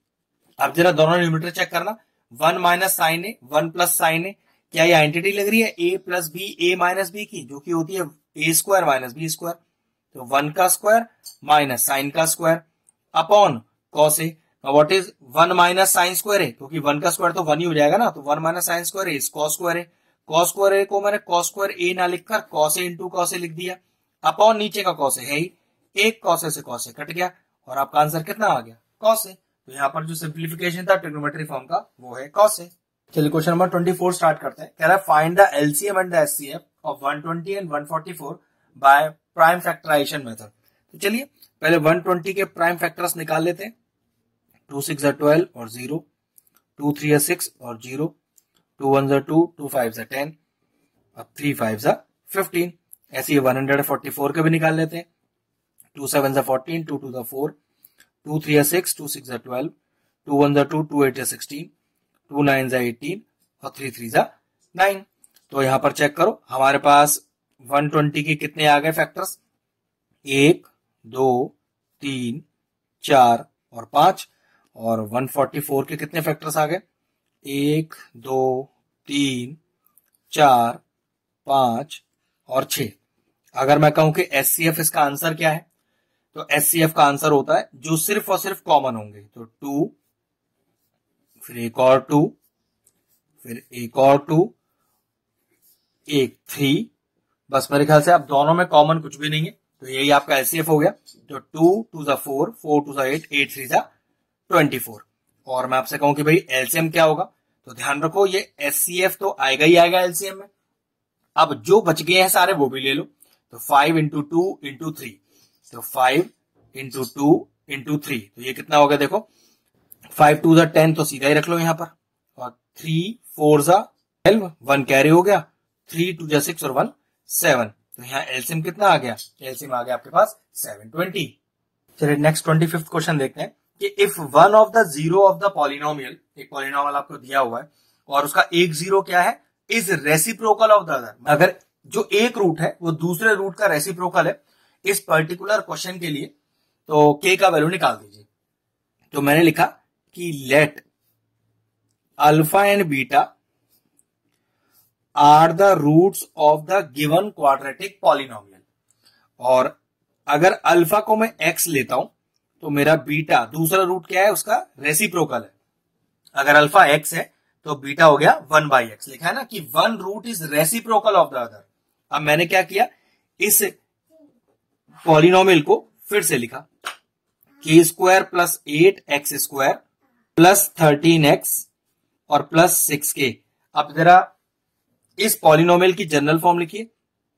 अब जरा दोनों न्यूमरेटर चेक करना, one minus sine A one plus sine A, क्या ये आइडेंटिटी लग रही है A plus B A minus B की, जो कि होती है A square minus B square. तो वन का स्क्वायर माइनस साइन का square upon cos A. What is one minus sine square है, क्योंकि वन का स्क्वायर तो वन ही हो जाएगा ना, तो one minus sine square is cos square है। कॉस स्क्वायर ए को मैंने कॉस स्क्वायर ए ना लिखकर cos A into cos A लिख दिया, अपॉन नीचे का कॉस ए है ही, एक कॉस ए से कॉस ए कट गया, और आपका आंसर कितना आ गया, कॉस ए। तो यहाँ पर जो सिंप्लीफिकेशन था ट्रिग्नोमेट्री फॉर्म का वो है कॉस ए। चलिए question number twenty four start करते हैं। कह रहा है find the LCM and the HCF of one twenty and one forty four by prime factorisation method. तो चलिए पहले वन ट्वेंटी के प्राइम फैक्टर्स निकाल लेते हैं, टू सिक्स जा ट्वेल्व और जीरो, टू थ्री जा सिक्स और जीरो, टू वन जा टू, टू फाइव जा टेन, अब थ्री फाइव जा फिफ्टीन। ऐसे ही वन हंड्रेड फोर्टी फोर के भी निकाल लेते हैं, टू सेवन जा फोर्टीन, टू टू जा फोर, टू थ्री जा सिक्स, टू सिक्स जा ट्वेल्व, टू वन जा टू, टू एट जा सिक्सटीन, टू नाइन जा एटीन और थ्री थ्री जा नाइन। तो यहां पर चेक करो हमारे पास वन ट्वेंटी के कितने आ गए फैक्टर्स, एक, दो, तीन, चार और पांच, और वन फोर्टी फोर के कितने फैक्टर्स आ गए, एक, दो, तीन, चार, पांच और छह। अगर मैं कहूं कि एचसीएफ इसका आंसर क्या है, तो एचसीएफ का आंसर होता है जो सिर्फ और सिर्फ कॉमन होंगे, तो टू, फिर एक और टू, फिर एक और टू, एक थ्री, बस मेरे ख्याल से अब दोनों में कॉमन कुछ भी नहीं है, तो यही आपका एचसीएफ हो गया। तो टू टू जा फोर, फोर टू जा एट, एट थ्री जा ट्वेंटी फोर। और मैं आपसे कहूं कि भाई एलसीएम क्या होगा, तो ध्यान रखो ये एचसीएफ तो आएगा ही आएगा एलसीएम में। अब जो बच गए हैं सारे वो भी ले लो, तो five into two into three, तो five into two into three, तो ये कितना हो गया देखो, फाइव टू जा टेन तो सीधा ही रख लो यहाँ पर, और थ्री फोर जा ट्वेल्व, वन कैरी हो गया, थ्री टू जा सिक्स और वन सेवन, तो यहाँ एलसीएम कितना आ गया, एलसीएम आ गया आपके पास सेवन ट्वेंटी। चलिए नेक्स्ट ट्वेंटी फिफ्थ क्वेश्चन देखते हैं। कि if one of the zero of the polynomial, एक पॉलिनोमियल आपको दिया हुआ है और उसका एक जीरो क्या है, is reciprocal of the other, अगर जो एक रूट है वो दूसरे रूट का रेसिप्रोकल है इस पर्टिकुलर क्वेश्चन के लिए, तो के का वैल्यू निकाल दीजिए। तो मैंने लिखा कि let alpha and beta are the roots of the given quadratic polynomial, और अगर अल्फा को मैं एक्स लेता हूं तो मेरा बीटा दूसरा रूट क्या है, उसका रेसिप्रोकल है। अगर अल्फा एक्स है तो बीटा हो गया वन बाई एक्स, लिखा है ना कि one root is reciprocal of the other. अब मैंने क्या किया, इस पॉलिनोमियल को फिर से लिखा, k square plus eight x square plus thirteen x और प्लस सिक्स के। अब जरा इस पॉलिनोमियल की जनरल फॉर्म लिखिए,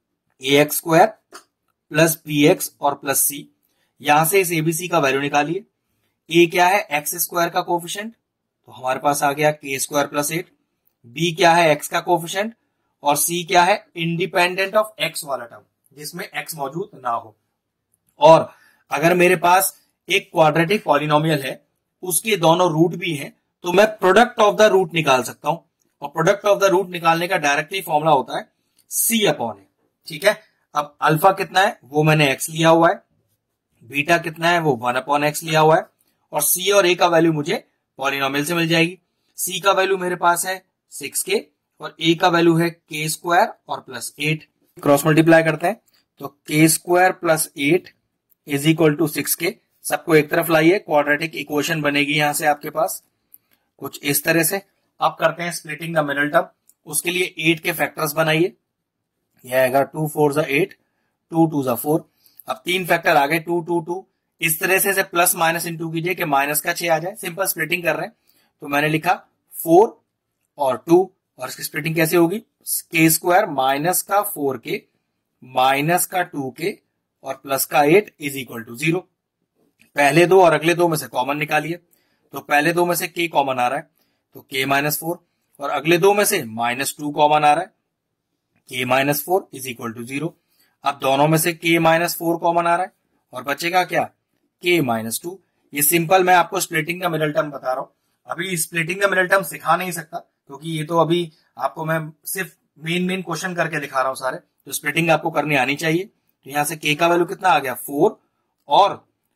a x square plus B x और प्लस सी। यहां से इस एबीसी का वैल्यू निकालिए। ए क्या है, एक्स स्क्वायर का कोफिशिएंट, तो हमारे पास आ गया के स्क्वायर प्लस एट। बी क्या है, एक्स का कोफिशिएंट, और सी क्या है, इंडिपेंडेंट ऑफ एक्स वाला टर्म जिसमें एक्स मौजूद ना हो। और अगर मेरे पास एक क्वाड्रेटिक पॉलिनोमियल है, उसके दोनों रूट भी हैं, तो मैं प्रोडक्ट ऑफ द रूट निकाल सकता हूं, और प्रोडक्ट ऑफ द रूट निकालने का डायरेक्टली फॉर्मूला होता है सी अपॉन ए। ठीक है, अब अल्फा कितना है वो मैंने एक्स लिया हुआ है, बीटा कितना है वो वन अपॉन एक्स लिया हुआ है, और सी और ए का वैल्यू मुझे पॉलिनोमियल से मिल जाएगी। सी का वैल्यू मेरे पास है सिक्स के और ए का वैल्यू है के स्क्वायर और प्लस एट। क्रॉस मल्टीप्लाई करते हैं तो k square plus eight is equal to six k. सबको एक तरफ लाइए, क्वाड्रेटिक इक्वेशन बनेगी यहां से आपके पास कुछ इस तरह से। अब करते हैं स्प्लिटिंग द मिडिल टर्म। उसके लिए एट के फैक्टर्स बनाइए, यह आएगा टू फोर जा एट, टू टू जा फोर। अब तीन फैक्टर आ गए, टू टू टू। इस तरह से प्लस माइनस इंटू कीजिए कि माइनस का छह आ जाए। सिंपल स्प्लिटिंग कर रहे हैं, तो मैंने लिखा फोर और टू, और इसकी स्प्लिटिंग कैसे होगी, के स्क्वायर माइनस का फोर के माइनस का टू के और प्लस का eight is equal to zero. पहले दो और अगले दो में से कॉमन निकालिए, तो पहले दो में से के कॉमन आ रहा है तो के माइनस फोर, और अगले दो में से माइनस टू कॉमन आ रहा है, k minus four is equal to zero. अब दोनों में से के माइनस फोर कॉमन आ रहा है और बचेगा क्या, के माइनस टू। ये सिंपल मैं आपको स्प्लिटिंग द मिडिल टर्म बता रहा हूं। अभी स्प्लिटिंग द मिडिल टर्म सिखा नहीं सकता क्योंकि ये तो अभी आपको मैं सिर्फ मेन मेन क्वेश्चन करके दिखा रहा हूं सारे, तो स्प्लिटिंग आपको करनी आनी चाहिए। तो यहां से के का वैल्यू कितना आ गया, फोर और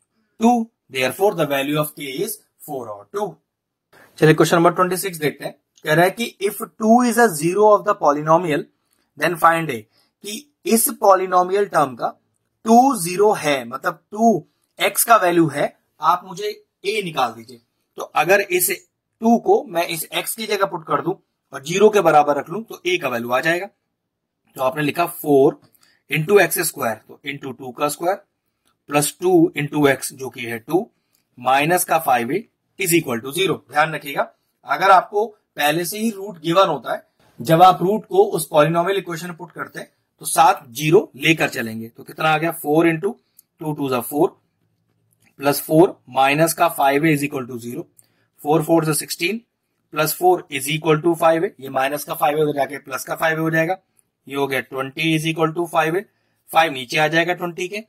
two, therefore the value of k is four और टू। चलिए क्वेश्चन नंबर ट्वेंटी सिक्स देखते हैं। कह रहा है कि if two is a zero of the polynomial then find a, कि इस पॉलिनोमियल टर्म का टू जीरो है, मतलब टू एक्स का वैल्यू है, आप मुझे ए निकाल दीजिए। तो अगर इस टू को मैं इस एक्स की जगह पुट कर दूं और जीरो के बराबर रख लूं तो ए का वैल्यू आ जाएगा। तो आपने लिखा फोर इंटू एक्स स्क्वायर, तो इंटू टू का square plus two into x जो कि है टू माइनस का five a is equal to zero. ध्यान रखिएगा, अगर आपको पहले से ही रूट गिवन होता है, जब आप रूट को उस पॉलिनोमियल इक्वेशन में पुट करते हैं तो साथ जीरो लेकर चलेंगे। तो कितना आ गया, फोर इंटू टू टू जा फोर प्लस फोर माइनस का five a is equal to zero, four four से sixteen plus four is equal to five a, ये माइनस का फाइव ए हो जाके प्लस का फाइव ए हो जाएगा, ये हो गया twenty is equal to five a, five नीचे आ जाएगा ट्वेंटी के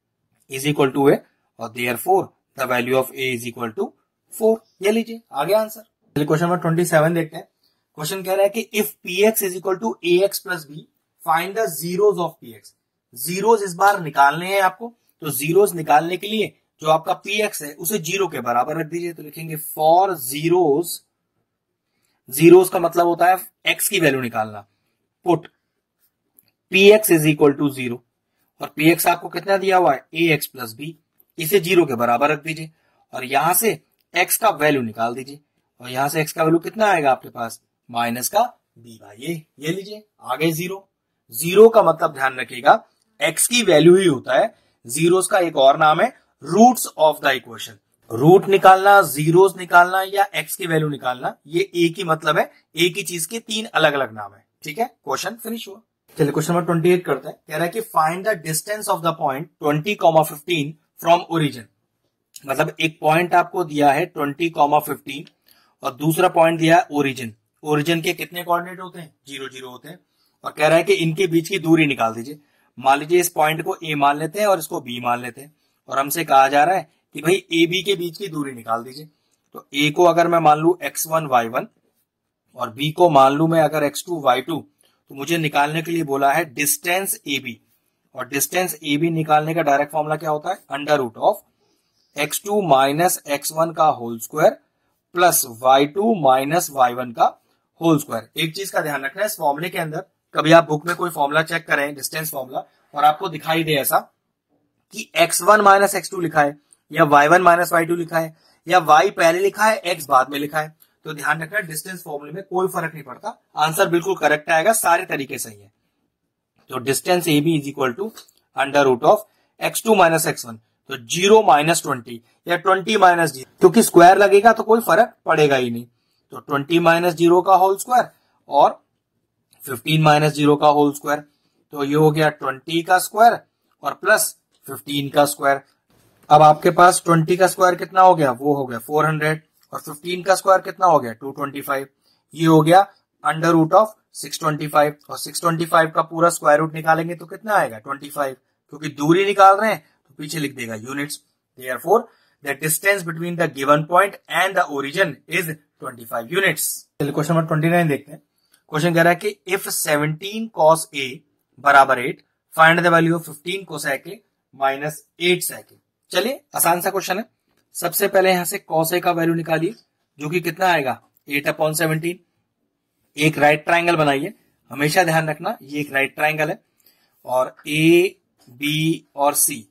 इज इक्वल टू ए, और therefore the value of a is equal to four. ये लीजिए आ गया आंसर। चलिए क्वेश्चन नंबर ट्वेंटी सेवन देखते हैं। क्वेश्चन कह रहा है कि if p x is equal to a x plus b find the zeros of p x. Zeros इस बार निकालने हैं आपको, तो जीरोज निकालने के लिए जो आपका पी एक्स है उसे जीरो के बराबर रख दीजिए। तो लिखेंगे फॉर जीरोज, जीरोज का मतलब होता है एक्स की वैल्यू निकालना, put p x is equal to zero, और पी एक्स आपको कितना दिया हुआ है, ए एक्स प्लस बी, इसे जीरो के बराबर रख दीजिए और यहां से एक्स का वैल्यू निकाल दीजिए, और यहां से एक्स का वैल्यू कितना आएगा आपके पास, माइनस का बी बाई ए। ये लीजिए आ गए जीरो। जीरो का मतलब ध्यान रखिएगा एक्स की वैल्यू ही होता है, जीरोस का एक और नाम है roots of the equation. Root निकालना, जीरोस निकालना या एक्स की वैल्यू निकालना, ये एक ही मतलब है, एक ही चीज के तीन अलग अलग नाम है। ठीक है, क्वेश्चन फिनिश हुआ। चलिए क्वेश्चन नंबर ट्वेंटी एट करते हैं। कह रहा है कि find the distance of the point twenty comma fifteen from origin. मतलब एक पॉइंट आपको दिया है ट्वेंटी कॉमा फिफ्टीन और दूसरा पॉइंट दिया है ओरिजिन। ओरिजिन के कितने कोऑर्डिनेट होते हैं, जीरो जीरो होते हैं, और कह रहा है कि इनके बीच की दूरी निकाल दीजिए। मान लीजिए इस पॉइंट को ए मान लेते हैं और इसको बी मान लेते हैं, और हमसे कहा जा रहा है कि भाई ए बी के बीच की दूरी निकाल दीजिए। तो ए को अगर मैं मान लू एक्स वन वाई वन और बी को मान लू मैं अगर एक्स टू वाई टू, तो मुझे निकालने के लिए बोला है डिस्टेंस ए बी, और डिस्टेंस ए बी निकालने का डायरेक्ट फॉर्मूला क्या होता है, under root of x two minus x one का whole square plus y two minus y one का होल स्क्वायर। एक चीज का ध्यान रखना है इस फॉर्मूले के अंदर, कभी आप बुक में कोई फॉर्मूला चेक करें डिस्टेंस फॉर्मूला और आपको दिखाई दे ऐसा कि x one minus x two लिखा है या y one minus y two लिखा है या y पहले लिखा है x बाद में लिखा है, तो ध्यान रखना डिस्टेंस फॉर्मूले में कोई फर्क नहीं पड़ता, आंसर बिल्कुल करेक्ट आएगा, सारे तरीके सही है। तो distance A B is equal to under root of x two minus x one, तो जीरो माइनस ट्वेंटी या ट्वेंटी माइनस जीरो, क्योंकि स्क्वायर लगेगा तो कोई फर्क पड़ेगा ही नहीं। तो ट्वेंटी माइनस जीरो का होल स्क्वायर और फिफ्टीन माइनस जीरो का होल स्क्वायर, तो ये हो गया ट्वेंटी का स्क्वायर और प्लस फिफ्टीन का स्क्वायर। अब आपके पास ट्वेंटी का स्क्वायर कितना हो गया, वो हो गया फोर हंड्रेड, और फिफ्टीन का स्क्वायर कितना हो गया टू ट्वेंटी फाइव, ये हो गया under root of six twenty five, और सिक्स ट्वेंटी फाइव का पूरा स्क्वायर रूट निकालेंगे तो कितना आएगा ट्वेंटी फाइव, क्योंकि दूरी निकाल रहे हैं तो पीछे लिख देगा units. Therefore the distance between the given point and the origin is twenty five units. चलिए क्वेश्चन नंबर ट्वेंटी नाइन देखते हैं। क्वेश्चन कह रहा है कि इफ सेवनटीन cos a बराबर eight, find the value of fifteen cosec a minus eight sec a। चलिए आसान सा क्वेश्चन है। सबसे पहले यहां से cos a का वैल्यू निकालिए, जो कि कितना आएगा एट अपॉन सेवनटीन। एक राइट ट्राइंगल बनाइए, हमेशा ध्यान रखना ये एक राइट ट्राइंगल है, और ए बी और सी।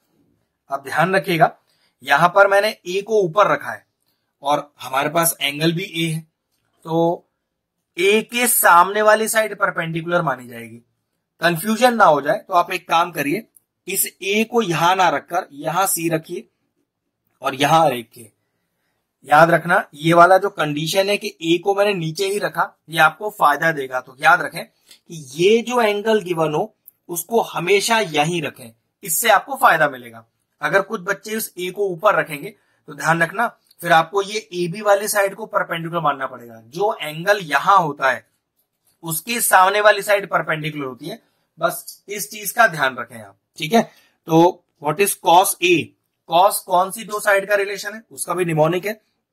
अब ध्यान रखिएगा यहां पर मैंने ए को ऊपर रखा है और हमारे पास एंगल भी ए है, तो ए के सामने वाली साइड परपेंडिकुलर मानी जाएगी। कंफ्यूजन ना हो जाए तो आप एक काम करिए, इस ए को यहां ना रखकर यहां सी रखिए और यहां रखिए। याद रखना ये वाला जो कंडीशन है कि ए को मैंने नीचे ही रखा, ये आपको फायदा देगा। तो याद रखें कि ये जो एंगल गिवन हो उसको हमेशा यहीं रखें, इससे आपको फायदा मिलेगा। अगर कुछ बच्चे उस ए को ऊपर रखेंगे तो ध्यान रखना फिर आपको ये ए बी वाली साइड को परपेंडिकुलर मानना पड़ेगा। जो एंगल यहां होता है उसके सामने वाली साइड परपेंडिकुलर होती है, बस इस चीज का ध्यान रखें आप, ठीक है। तो what is cos a? cos कौन सी दो साइड का रिलेशन है, उसका भी निमोनिक है।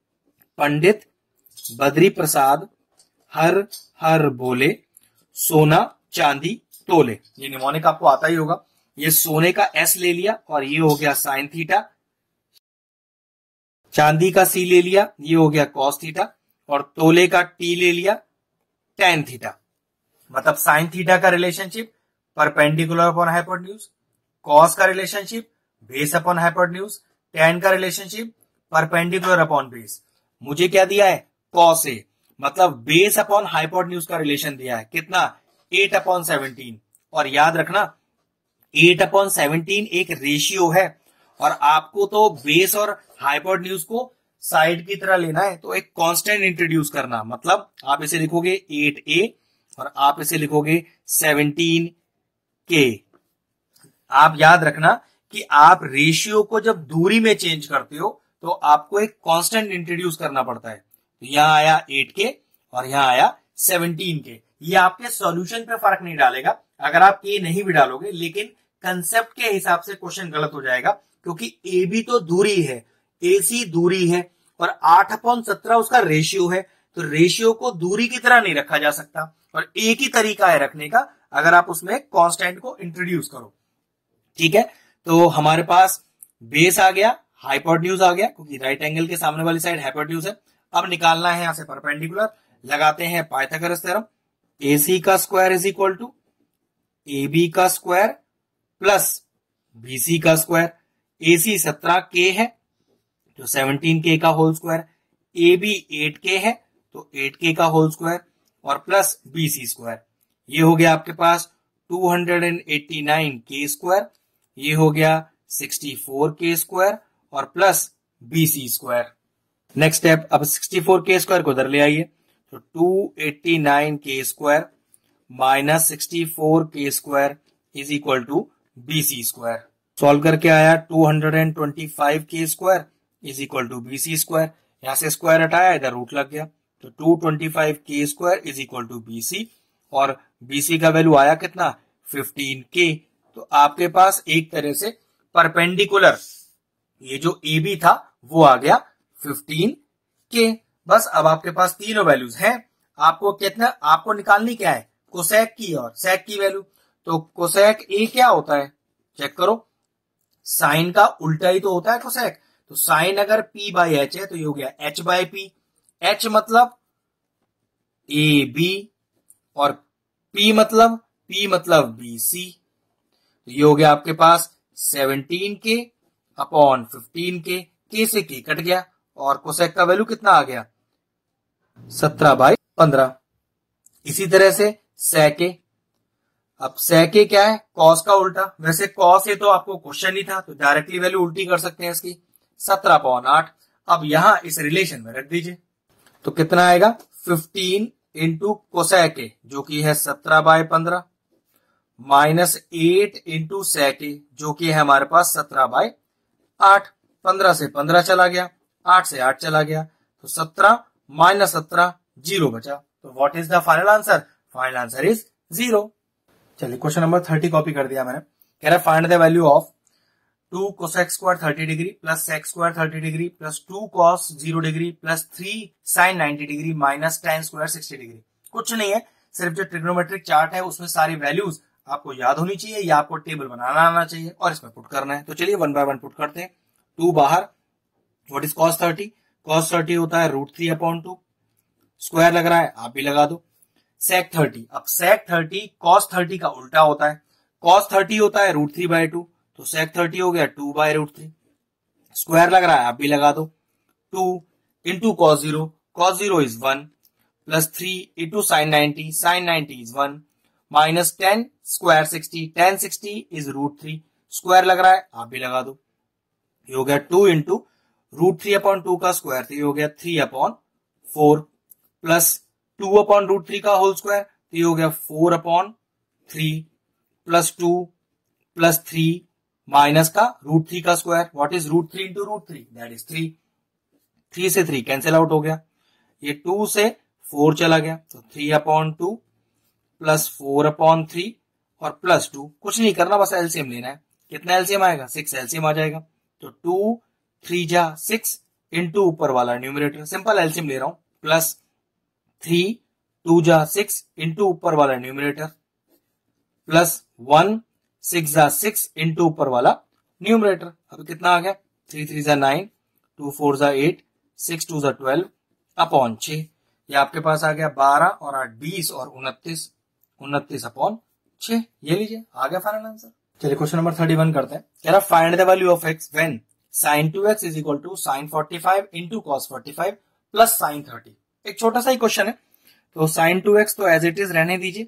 पंडित बद्री प्रसाद हर हर बोले सोना चांदी तोले, ये निमोनिक आपको आता ही होगा। ये सोने का एस ले लिया और ये हो गया साइन थीटा, चांदी का सी ले लिया ये हो गया कॉस थीटा, और तोले का टी ले लिया टेन थीटा। मतलब साइन थीटा का relationship perpendicular upon hypotenuse, cos का relationship base upon hypotenuse, tan का रिलेशनशिप परपेंडिकुलर अपॉन बेस। मुझे क्या दिया है कॉस ए, मतलब बेस अपॉन हाइपोटेन्यूज का रिलेशन दिया है कितना एट अपॉन सेवनटीन। और याद रखना एट अपॉन सेवनटीन एक रेशियो है और आपको तो बेस और हाइपोटेन्यूज को साइड की तरह लेना है, तो एक कांस्टेंट इंट्रोड्यूस करना। मतलब आप इसे लिखोगे एट ए और आप इसे लिखोगे सेवनटीन के। आप याद रखना कि आप रेशियो को जब दूरी में चेंज करते हो तो आपको एक कांस्टेंट इंट्रोड्यूस करना पड़ता है। तो यहां आया एट के और यहां आया सेवनटीन के। ये आपके सॉल्यूशन पे फर्क नहीं डालेगा अगर आप ए नहीं भी डालोगे, लेकिन कंसेप्ट के हिसाब से क्वेश्चन गलत हो जाएगा, क्योंकि ए बी तो दूरी है, ए सी दूरी है और आठ अपॉन सत्रह उसका रेशियो है। तो रेशियो को दूरी की तरह नहीं रखा जा सकता और एक ही तरीका है रखने का, अगर आप उसमें कांस्टेंट को इंट्रोड्यूस करो, ठीक है। तो हमारे पास बेस आ गया, हाइपोटेन्यूज आ गया, क्योंकि राइट एंगल के सामने वाली साइड हाइपोटेन्यूज है। अब निकालना है यहां से परपेंडिकुलर, लगाते हैं पाइथागोरस थ्योरम। एसी का square is equal to A B का स्क्वायर प्लस बीसी का स्क्वायर। एसी सत्रह के है तो सेवनटीन के का whole square, A B eight के है तो एट के का होल स्क्वायर और प्लस बीसी स्क्वायर। ये हो गया आपके पास टू हंड्रेड एट्टी नाइन के स्क्वायर, ये हो गया सिक्सटी फोर के स्क्वायर और plus BC square. Next step, अब सिक्सटी फोर के स्क्वायर को उधर ले आइए, तो टू एट्टी नाइन के स्क्वायर माइनस सिक्सटी फोर के square is equal to BC square. Solve करके आया टू हंड्रेड ट्वेंटी फाइव के square is equal to BC square. यहां से स्क्वायर हटाया, इधर रूट लग गया, तो टू ट्वेंटी फाइव के square is equal to BC, और बीसी का वैल्यू आया कितना फिफ्टीन के। तो आपके पास एक तरह से परपेंडिकुलर ये जो ए बी था वो आ गया फिफ्टीन के। बस अब आपके पास तीनों वैल्यूज हैं, आपको कितना आपको निकालनी क्या है, कोसेक की और सेक की वैल्यू। तो कोसेक ए क्या होता है, चेक करो, साइन का उल्टा ही तो होता है कोसेक। तो साइन अगर पी बाई एच है तो ये हो गया एच बाई पी। एच मतलब ए बी और पी मतलब पी मतलब बी सी। तो ये हो गया आपके पास सेवनटीन के अपॉन फिफ्टीन के, के से के कट गया और कोसेक का वैल्यू कितना आ गया, सत्रह बाई पंद्रह। इसी तरह से सेके, अब सेके क्या है, कॉस का उल्टा। वैसे कॉस है तो आपको क्वेश्चन ही था तो डायरेक्टली वैल्यू उल्टी कर सकते हैं इसकी, सत्रह अपॉन आठ। अब यहां इस रिलेशन में रख दीजिए तो कितना आएगा, फिफ्टीन इंटू कोसेके जो कि है सत्रह बाय पंद्रह माइनस एट इंटू सेके जो कि है हमारे पास सत्रह बाय आठ। पंद्रह से पंद्रह चला गया, आठ से आठ चला गया, तो सत्रह माइनस सत्रह जीरो बचा। तो what is the final answer, final answer is zero. चलिए क्वेश्चन नंबर थर्टी कॉपी कर दिया मैंने। कह रहा है find the value of two cosec square thirty degree plus sec square thirty degree plus two cos zero degree plus three sine ninety degree minus tan square sixty degree. कुछ नहीं है, सिर्फ जो ट्रिग्नोमेट्रिक चार्ट है उसमें सारी values आपको याद होनी चाहिए या आपको टेबल बनाना आना चाहिए और इसमें पुट करना है। तो चलिए वन बाय वन पुट करते हैं। टू बाहर, what is cos thirty, cos thirty होता है root three upon two, square लग रहा है आप भी लगा दो। सेक थर्टी, अब सेक थर्टी कॉस थर्टी का उल्टा होता है, कॉस थर्टी होता है रूट थ्री बाय टू, तो सेक थर्टी हो गया two by root three, square लग रहा है आप भी लगा दो। Two into cos zero, cos zero is one plus three into sine ninety, sine ninety is one minus tan square sixty, tan sixty is root three, square लग रहा है आप भी लगा दो। ये हो गया two into root three upon two का स्क्वायर, तो ये हो गया three upon four plus two upon root three का होल स्क्वायर, तो ये हो गया four upon three plus two plus three minus का रूट थ्री का square. What is root three into root three, that is three. Three से three cancel out हो गया, ये टू से फोर चला गया, तो three upon to plus four upon three और प्लस टू, कुछ नहीं करना बस एलसीएम लेना है। कितना एलसीएम आएगा, सिक्स एलसीएम आ जाएगा। तो टू थ्री जा सिक्स इंटू ऊपर वाला न्यूमरेटर, सिंपल एलसीएम ले रहा हूं, प्लस थ्री टू जा सिक्स इंटू ऊपर वाला न्यूमरेटर प्लस वन सिक्स जा सिक्स इंटू ऊपर वाला न्यूमरेटर। अब कितना आ गया, थ्री थ्री जा नाइन, टू फोर जा एट, सिक्स टू जा ट्वेल्व अपॉन छह। ये आपके पास आ गया बारह और आठ बीस और उनतीस, उनतीस अपॉन छह। ये लीजिए आ गया फाइनल आंसर। चलिए क्वेश्चन नंबर थर्टी वन करते हैं। कह रहा find the value of x when sine two x is equal to sine forty five into cos forty five plus sine thirty. एक छोटा सा ही क्वेश्चन है, तो साइन टू एक्स तो एज इट इज रहने दीजिए।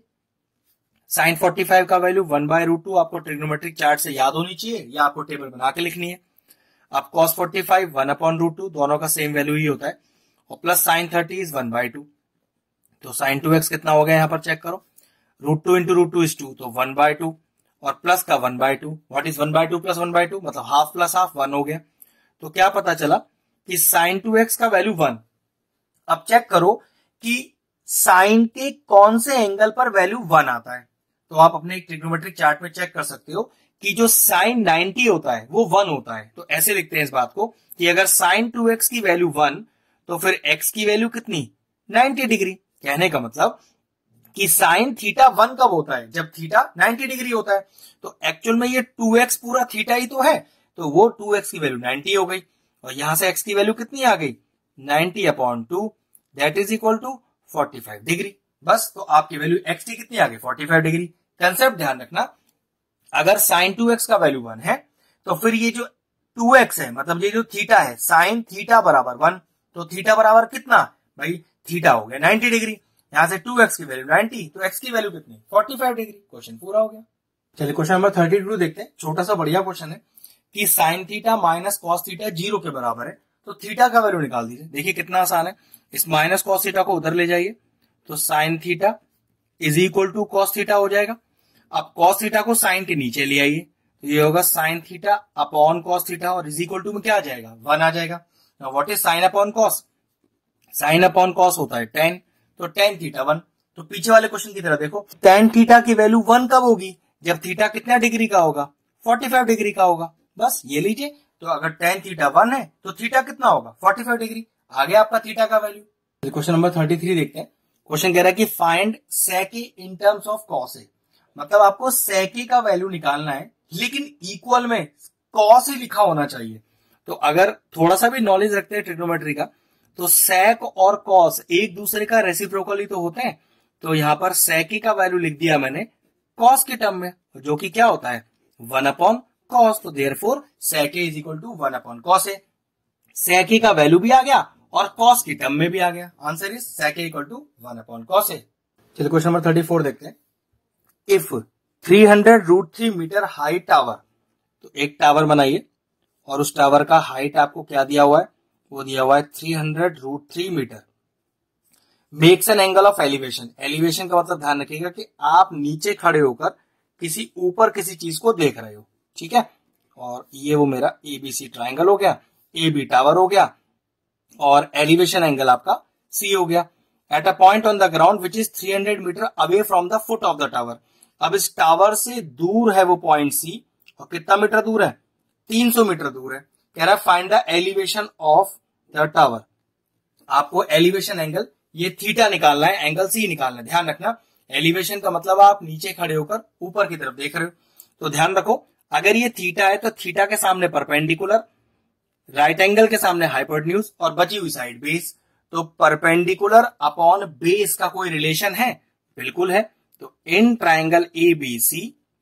साइन फोर्टी फाइव का value one by root two आपको ट्रिग्नोमेट्रिक चार्ट से याद होनी चाहिए या आपको टेबल बना के लिखनी है। अब cos forty five one upon root two, दोनों का सेम वैल्यू ही होता है, और plus sine thirty is one by two. तो साइन टू एक्स कितना हो गया, यहां पर चेक करो, root two into root two is two, तो वन बाय टू और प्लस का one by two. What is one by two plus one by two, मतलब हाफ प्लस हाफ वन हो गया। तो क्या पता चला कि साइन टू एक्स का वैल्यू वन। अब चेक करो कि साइन के कौन से एंगल पर वैल्यू वन आता है। तो आप अपने एक ट्रिग्नोमेट्रिक चार्ट में चेक कर सकते हो कि जो साइन नाइन्टी होता है वो वन होता है। तो ऐसे लिखते हैं इस बात को कि अगर साइन टू एक्स की वैल्यू वन तो फिर एक्स की वैल्यू कितनी, नाइन्टी डिग्री। कहने का मतलब कि साइन थीटा वन कब होता है, जब थीटा नाइन्टी डिग्री होता है। तो एक्चुअल में ये टू एक्स पूरा थीटा ही तो है, तो वो टू एक्स की वैल्यू नाइन्टी हो गई और यहां से एक्स की वैल्यू कितनी आ गई, ninety upon two, that is equal to forty five degree. बस तो आपकी वैल्यू एक्स की कितनी आ गई, फोर्टी फाइव डिग्री। कंसेप्ट ध्यान रखना, अगर साइन टू एक्स का वैल्यू वन है तो फिर ये जो टू एक्स है मतलब ये जो थीटा है, साइन थीटा बराबर वन, तो थीटा बराबर कितना भाई, थीटा हो गया नाइन्टी डिग्री। यहां से टू एक्स की वैल्यू नाइन्टी, तो एक्स की वैल्यू कितनी, फोर्टी फाइव डिग्री। क्वेश्चन पूरा हो गया। चलिए क्वेश्चन नंबर थर्टी टू देखते हैं। छोटा सा बढ़िया क्वेश्चन है कि sine theta minus cos theta zero के बराबर है, तो थीटा का वैल्यू निकाल दीजिए। देखिए कितना आसान है, इस माइनस कॉस थीटा को उधर ले जाइए तो sine theta is equal to cos theta हो जाएगा। अब कॉस थीटा को साइन के नीचे ले आइए, तो ये होगा sine theta upon cos theta और इज इक्वल टू में क्या आ जाएगा, वन आ जाएगा। What is sine upon cos, sine upon cos होता है टेन, तो टेन थीटा वन। तो पीछे वाले क्वेश्चन की तरह देखो, टेन थीटा की वैल्यू वन कब होगी, जब थीटा कितना डिग्री का होगा, फोर्टी फाइव डिग्री का होगा। बस ये लीजिए तो अगर टेन थीटा वन है तो थीटा कितना होगा फोर्टी फाइव डिग्री। आ गया आपका थीटा का value. Question number thirty three देखते हैं। क्वेश्चन कह रहा है कि find sec in terms of cos A, मतलब आपको सेक का वैल्यू निकालना है लेकिन इक्वल में कॉस ही लिखा होना चाहिए। तो अगर थोड़ा सा भी नॉलेज रखते हैं ट्रिग्नोमेट्री का तो सेक और कॉस एक दूसरे का रेसिप्रोकल तो होते हैं। तो यहां पर सेक का वैल्यू लिख दिया मैंने कॉस के टर्म में, जो कि क्या होता है वन अपॉन कॉस। तो therefore sec is equal to one upon cos A. Sec का वैल्यू भी आ गया और कॉस की टर्म में भी आ गया। Answer is sec equal to one upon cos A. चलिए क्वेश्चन नंबर थर्टी फोर देखते हैं। If three hundred root three meter high tower, तो एक टावर बनाइए और उस टावर का हाइट आपको क्या दिया हुआ है, वो दिया हुआ है three hundred root three meter. Makes an angle of elevation, elevation का मतलब ध्यान रखिएगा कि आप नीचे खड़े होकर किसी ऊपर किसी चीज को देख रहे हो, ठीक है। और ये वो मेरा एबीसी ट्राइंगल हो गया, ए बी टावर हो गया और एलिवेशन एंगल आपका सी हो गया। At a point on the ground which is three hundred meter away from the foot of the tower. अब इस टावर से दूर है वो पॉइंट सी, और कितना मीटर दूर है, तीन सौ मीटर दूर है। कह रहा है find the elevation of the tower. आपको एलिवेशन एंगल ये थीटा निकालना है, एंगल सी निकालना है। ध्यान रखना एलिवेशन का मतलब आप नीचे खड़े होकर ऊपर की तरफ देख रहे हो। तो ध्यान रखो अगर ये थीटा है तो थीटा के सामने परपेंडिकुलर, राइट एंगल के सामने हाइपोटेन्यूज और बची हुई साइड बेस। तो परपेंडिकुलर अपॉन बेस का कोई रिलेशन है, बिल्कुल है। तो in triangle A B C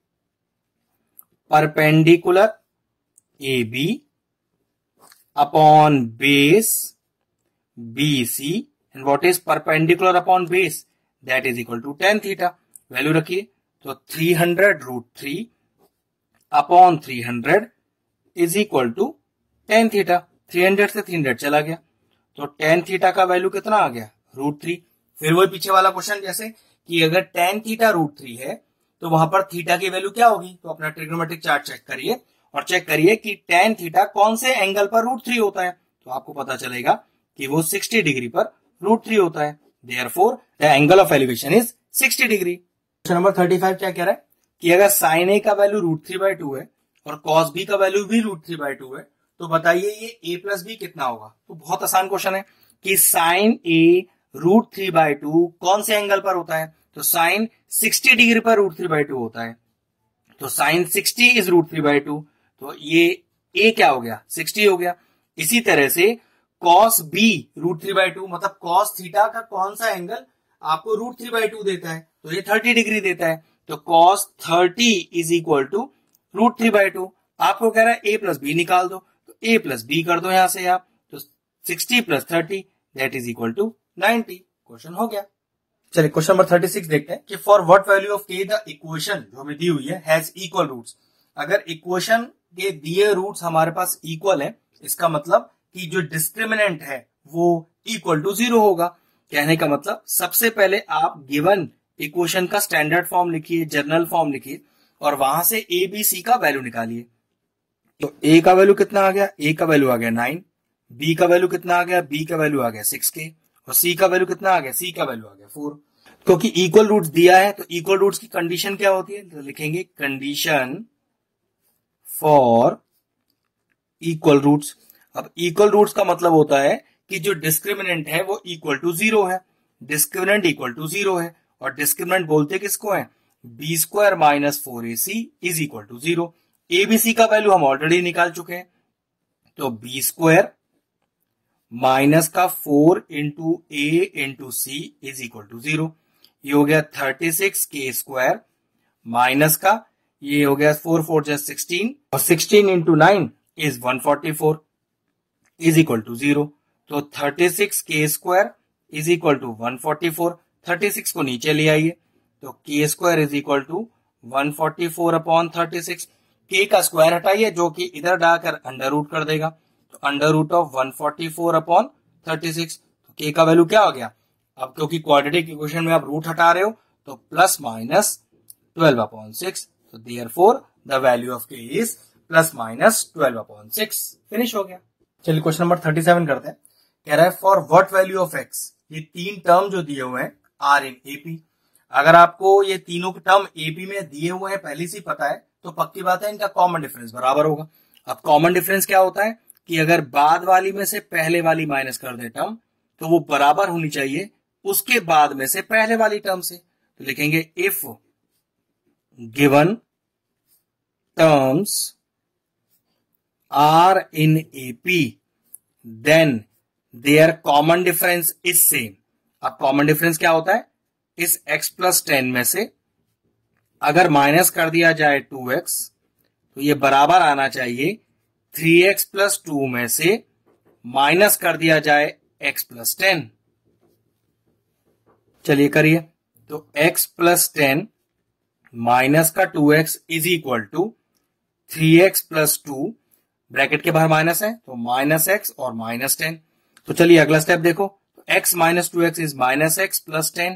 perpendicular A B upon base B C and what is perpendicular upon base, that is equal to tan theta. Value रखिए तो three hundred root three upon three hundred is equal to tan theta. Three hundred से three hundred चला गया तो tan theta का value कितना आ गया, रूट थ्री। फिर वही पीछे वाला क्वेश्चन जैसे कि अगर टेन थीटा रूट थ्री है तो वहां पर थीटा की वैल्यू क्या होगी। तो अपना ट्रिग्नोमेट्रिक चार्ट चेक करिए और चेक करिए कि टेन थीटा कौन से एंगल पर रूट थ्री होता है। तो आपको पता चलेगा कि वो सिक्सटी डिग्री पर रूट थ्री होता है। Therefore the angle of elevation is sixty degree. Question number thirty five क्या कह रहा है कि अगर साइन ए का value root three by two है और कॉस बी का वैल्यू भी रूट थ्री बाई टू है तो बताइए ये ए प्लस बी कितना होगा। तो बहुत आसान क्वेश्चन है कि sine A root three by two कौन से एंगल पर होता है। तो साइन सिक्सटी डिग्री पर रूट थ्री बाई टू होता है। तो sine sixty is root three by two, तो ये ए क्या हो गया, सिक्सटी हो गया। इसी तरह से cos B root three by two मतलब कॉस थीटा का कौन सा एंगल आपको रूट थ्री बाई टू देता है, तो ये थर्टी डिग्री देता है। तो cos thirty is equal to root three by two. आपको कह रहा है ए प्लस बी निकाल दो, तो ए प्लस बी कर दो यहां से आप, तो sixty plus thirty that is equal to ninety. Question हो गया। चलिए क्वेश्चन नंबर थर्टी सिक्स देखते हैं कि for what value of k the equation जो हमें दी हुई है हैज इक्वल रूट्स। अगर इक्वेशन के दिए रूट्स हमारे पास इक्वल है इसका मतलब कि जो डिस्क्रिमिनेंट है वो इक्वल टू जीरो होगा। कहने का मतलब सबसे पहले आप गिवन इक्वेशन का स्टैंडर्ड फॉर्म लिखिए, जनरल फॉर्म लिखिए और वहां से ए बी सी का वैल्यू निकालिए। तो ए का वैल्यू कितना आ गया, ए का वैल्यू आ गया नाइन, बी का वैल्यू कितना आ गया, बी का वैल्यू आ गया सिक्स के और सी का वैल्यू कितना आ गया, सी का वैल्यू आ गया फोर। क्योंकि इक्वल रूट्स दिया है तो इक्वल रूट्स की कंडीशन क्या होती है, तो लिखेंगे कंडीशन फॉर इक्वल रूट्स। अब इक्वल रूट्स का मतलब होता है कि जो डिस्क्रिमिनेंट है वो इक्वल टू जीरो है, डिस्क्रिमिनेंट इक्वल टू जीरो है और डिस्क्रिमिनेंट बोलते किसको है, b square minus four A c is equal to zero. ABC का वैल्यू हम ऑलरेडी निकाल चुके हैं, तो बी स्क्वायर माइनस का four into A into c is equal to zero. ये हो गया thirty six k square minus का ये हो गया फोर फोर जस्ट सिक्सटीन और sixteen into nine is one forty four is equal to zero. तो thirty six k square is equal to one forty four. Thirty six को नीचे ले आइए तो k square is equal to one forty four upon thirty six. K का square हटाइए जो कि इधर डालकर अंडर रूट कर देगा, तो under root of one forty four upon thirty six. तो के का वैल्यू क्या हो गया, अब क्योंकि क्वाड्रेटिक इक्वेशन में आप रूट हटा रहे हो तो plus minus twelve upon six. तो therefore the value of k is plus minus twelve upon six. Finish हो गया। चलिए क्वेश्चन नंबर थर्टी सेवन करते हैं। कह रहा है for what value of x, ये तीन टर्म जो दिए हुए हैं आर इन एपी। अगर आपको ये तीनों टर्म एपी में दिए हुए हैं पहले से पता है तो पक्की बात है इनका कॉमन डिफरेंस बराबर होगा। अब कॉमन डिफरेंस क्या होता है कि अगर बाद वाली में से पहले वाली माइनस कर दे टर्म तो वो बराबर होनी चाहिए उसके बाद में से पहले वाली टर्म से। तो लिखेंगे if given terms are in AP then their common difference is same. अब कॉमन डिफरेंस क्या होता है, इस x प्लस टेन में से अगर माइनस कर दिया जाए टू एक्स तो ये बराबर आना चाहिए थ्री एक्स प्लस टू में से माइनस कर दिया जाए x प्लस टेन। चलिए करिए, तो x प्लस टेन माइनस का two x is equal to three x plus two, bracket के बाहर माइनस है तो माइनस एक्स और माइनस टेन। तो चलिए अगला स्टेप देखो, तो x minus two x is minus x plus ten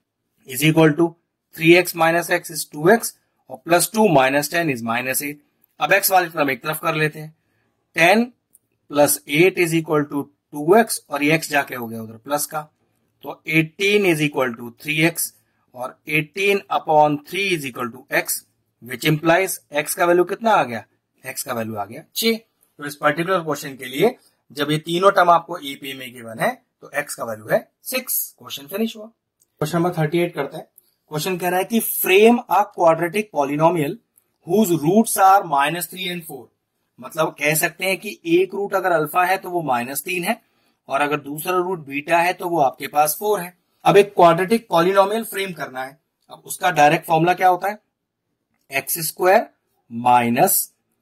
is equal to three x minus x is two x और plus two minus ten is minus eight. अब x वाली term एक तरफ कर लेते हैं, ten plus eight is equal to two x और ये x जाके हो गया उधर प्लस का, तो eighteen is equal to three x और eighteen upon three is equal to x, which implies x का वैल्यू कितना आ गया, x का वैल्यू आ गया छह। तो इस पर्टिकुलर क्वेश्चन के लिए जब ये तीनों टर्म आपको ईपी में गिवन है तो x का वैल्यू है सिक्स। क्वेश्चन फिनिश हुआ। क्वेश्चन नंबर थर्टी एट करते हैं। क्वेश्चन कह रहा है कि frame a quadratic polynomial whose roots are minus three and four. मतलब कह सकते हैं कि एक रूट अगर अल्फा है तो वो माइनस तीन है और अगर दूसरा रूट बीटा है तो वो आपके पास फोर है। अब एक क्वाड्रेटिक पॉलिनोमियल फ्रेम करना है। अब उसका डायरेक्ट फॉर्मूला क्या होता है, x square minus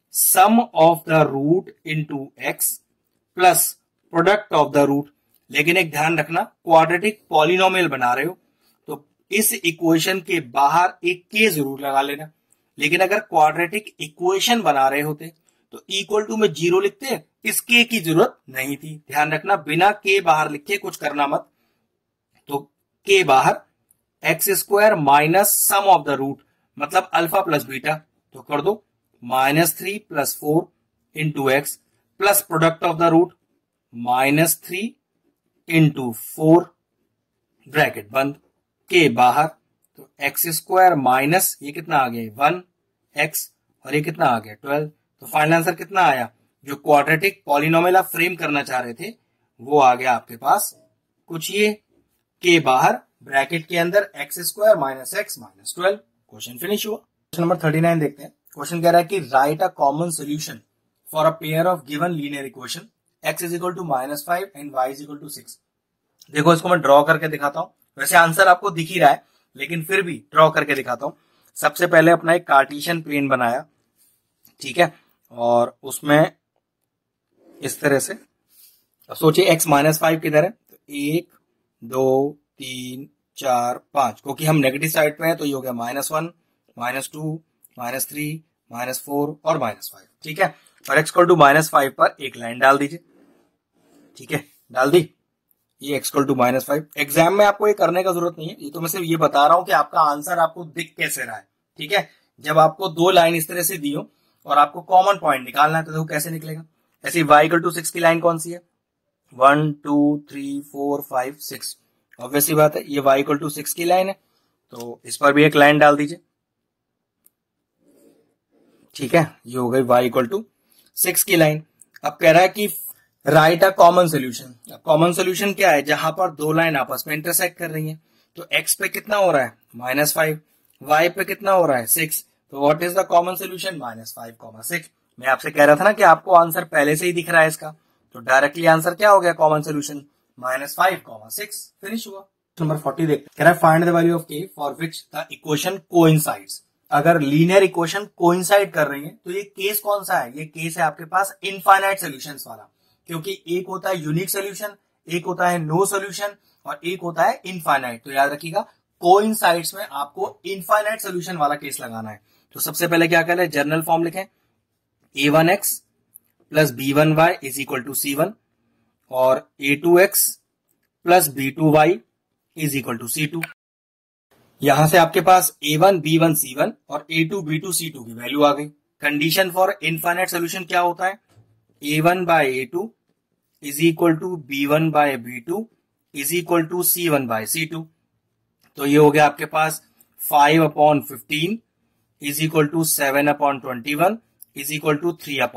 sum of the root into x plus product of the root. लेकिन एक ध्यान रखना, क्वाड्रेटिक पॉलिनोमियल बना रहे हो तो इस इक्वेशन के बाहर एक के जरूर लगा लेना। लेकिन अगर क्वाड्रेटिक इक्वेशन बना रहे होते तो इक्वल टू में जीरो लिखते, इस के की जरूरत नहीं थी। ध्यान रखना, बिना के बाहर लिखे कुछ करना मत। तो के बाहर x square minus sum of the root मतलब अल्फा प्लस बीटा, तो कर दो minus three plus four into x plus product of the root minus three into four, bracket बंद, के बाहर, तो एक्स स्क्वायर माइनस ये कितना आ गया वन एक्स और ये कितना आ गया ट्वेल्व। तो फाइनल आंसर कितना आया, जो क्वाड्रेटिक पॉलिनोमियल आप फ्रेम करना चाह रहे थे वो आ गया आपके पास कुछ ये, के बाहर ब्रैकेट के अंदर x square minus x minus twelve. Question finish हुआ। क्वेश्चन नंबर थर्टी नाइन देखते हैं। क्वेश्चन कह रहा है कि write a common solution for a pair of given linear equation x is equal to minus five and y is equal to six. देखो इसको मैं ड्रॉ करके दिखाता हूं, वैसे आंसर आपको दिख ही रहा है लेकिन फिर भी ड्रॉ करके दिखाता हूं। सबसे पहले अपना एक कार्टेशियन प्लेन बनाया, ठीक है, और उसमें इस तरह से सोचिए x माइनस फाइव किधर है, तो एक दो तीन चार पांच, क्योंकि हम नेगेटिव साइड पे हैं तो ये हो गया minus one minus two minus three minus four और माइनस फाइव, ठीक है। और x equal to minus five पर एक लाइन डाल दीजिए, ठीक है, डाल दी, ये x equal to minus five. Exam में आपको ये करने का जरूरत नहीं है, ये तो मैं सिर्फ ये बता रहा हूं कि आपका आंसर आपको दिख कैसे रहा है, ठीक है। जब आपको दो लाइन इस तरह से दी हो और आपको कॉमन पॉइंट निकालना है तो देखो कैसे निकलेगा। ऐसे y इक्वल टू सिक्स की लाइन कौन सी है, one two three four five six, obviously बात है ये y इक्वल टू सिक्स की लाइन है, तो इस पर भी एक लाइन डाल दीजिए, ठीक है, ये हो गई y इक्वल टू सिक्स की लाइन। अब कह रहा है कि write a common solution. Common solution क्या है, जहां पर दो लाइन आपस में इंटरसेक्ट कर रही हैं। तो x पे कितना हो रहा है माइनस फाइव, y पे कितना हो रहा है सिक्स, तो what is the common solution minus five comma six. मैं आपसे कह रहा था ना कि आपको आंसर पहले से ही दिख रहा है इसका, तो डायरेक्टली आंसर क्या हो गया common solution minus five comma six. Finish हुआ। नंबर फोर्टी देखते हैं। कह रहा है find the value of k for which the equation coincides. अगर लीनियर इक्वेशन कोइंसाइड कर रही है तो ये केस कौन सा है, ये केस है आपके पास इनफाइनाइट सॉल्यूशंस वाला, क्योंकि एक होता है यूनिक सॉल्यूशन, एक होता है नो सॉल्यूशन और एक होता है इनफाइनाइट। तो याद रखिएगा कोइंसाइड्स में आपको इनफाइनाइट सॉल्यूशन वाला केस लगाना है। तो सबसे पहले क्या करें, जनरल फॉर्म लिखें, a one x plus b one Y is equal to c one और a two x plus b two Y is equal to c two. यहां से आपके पास a one b one c one और a two b two c two की value आ गई। Condition for infinite solution क्या होता है, a one by a two is equal to b one by b two is equal to c one by c two. तो ये हो गया आपके पास five upon fifteen is equal to seven upon twenty one is equal to three upon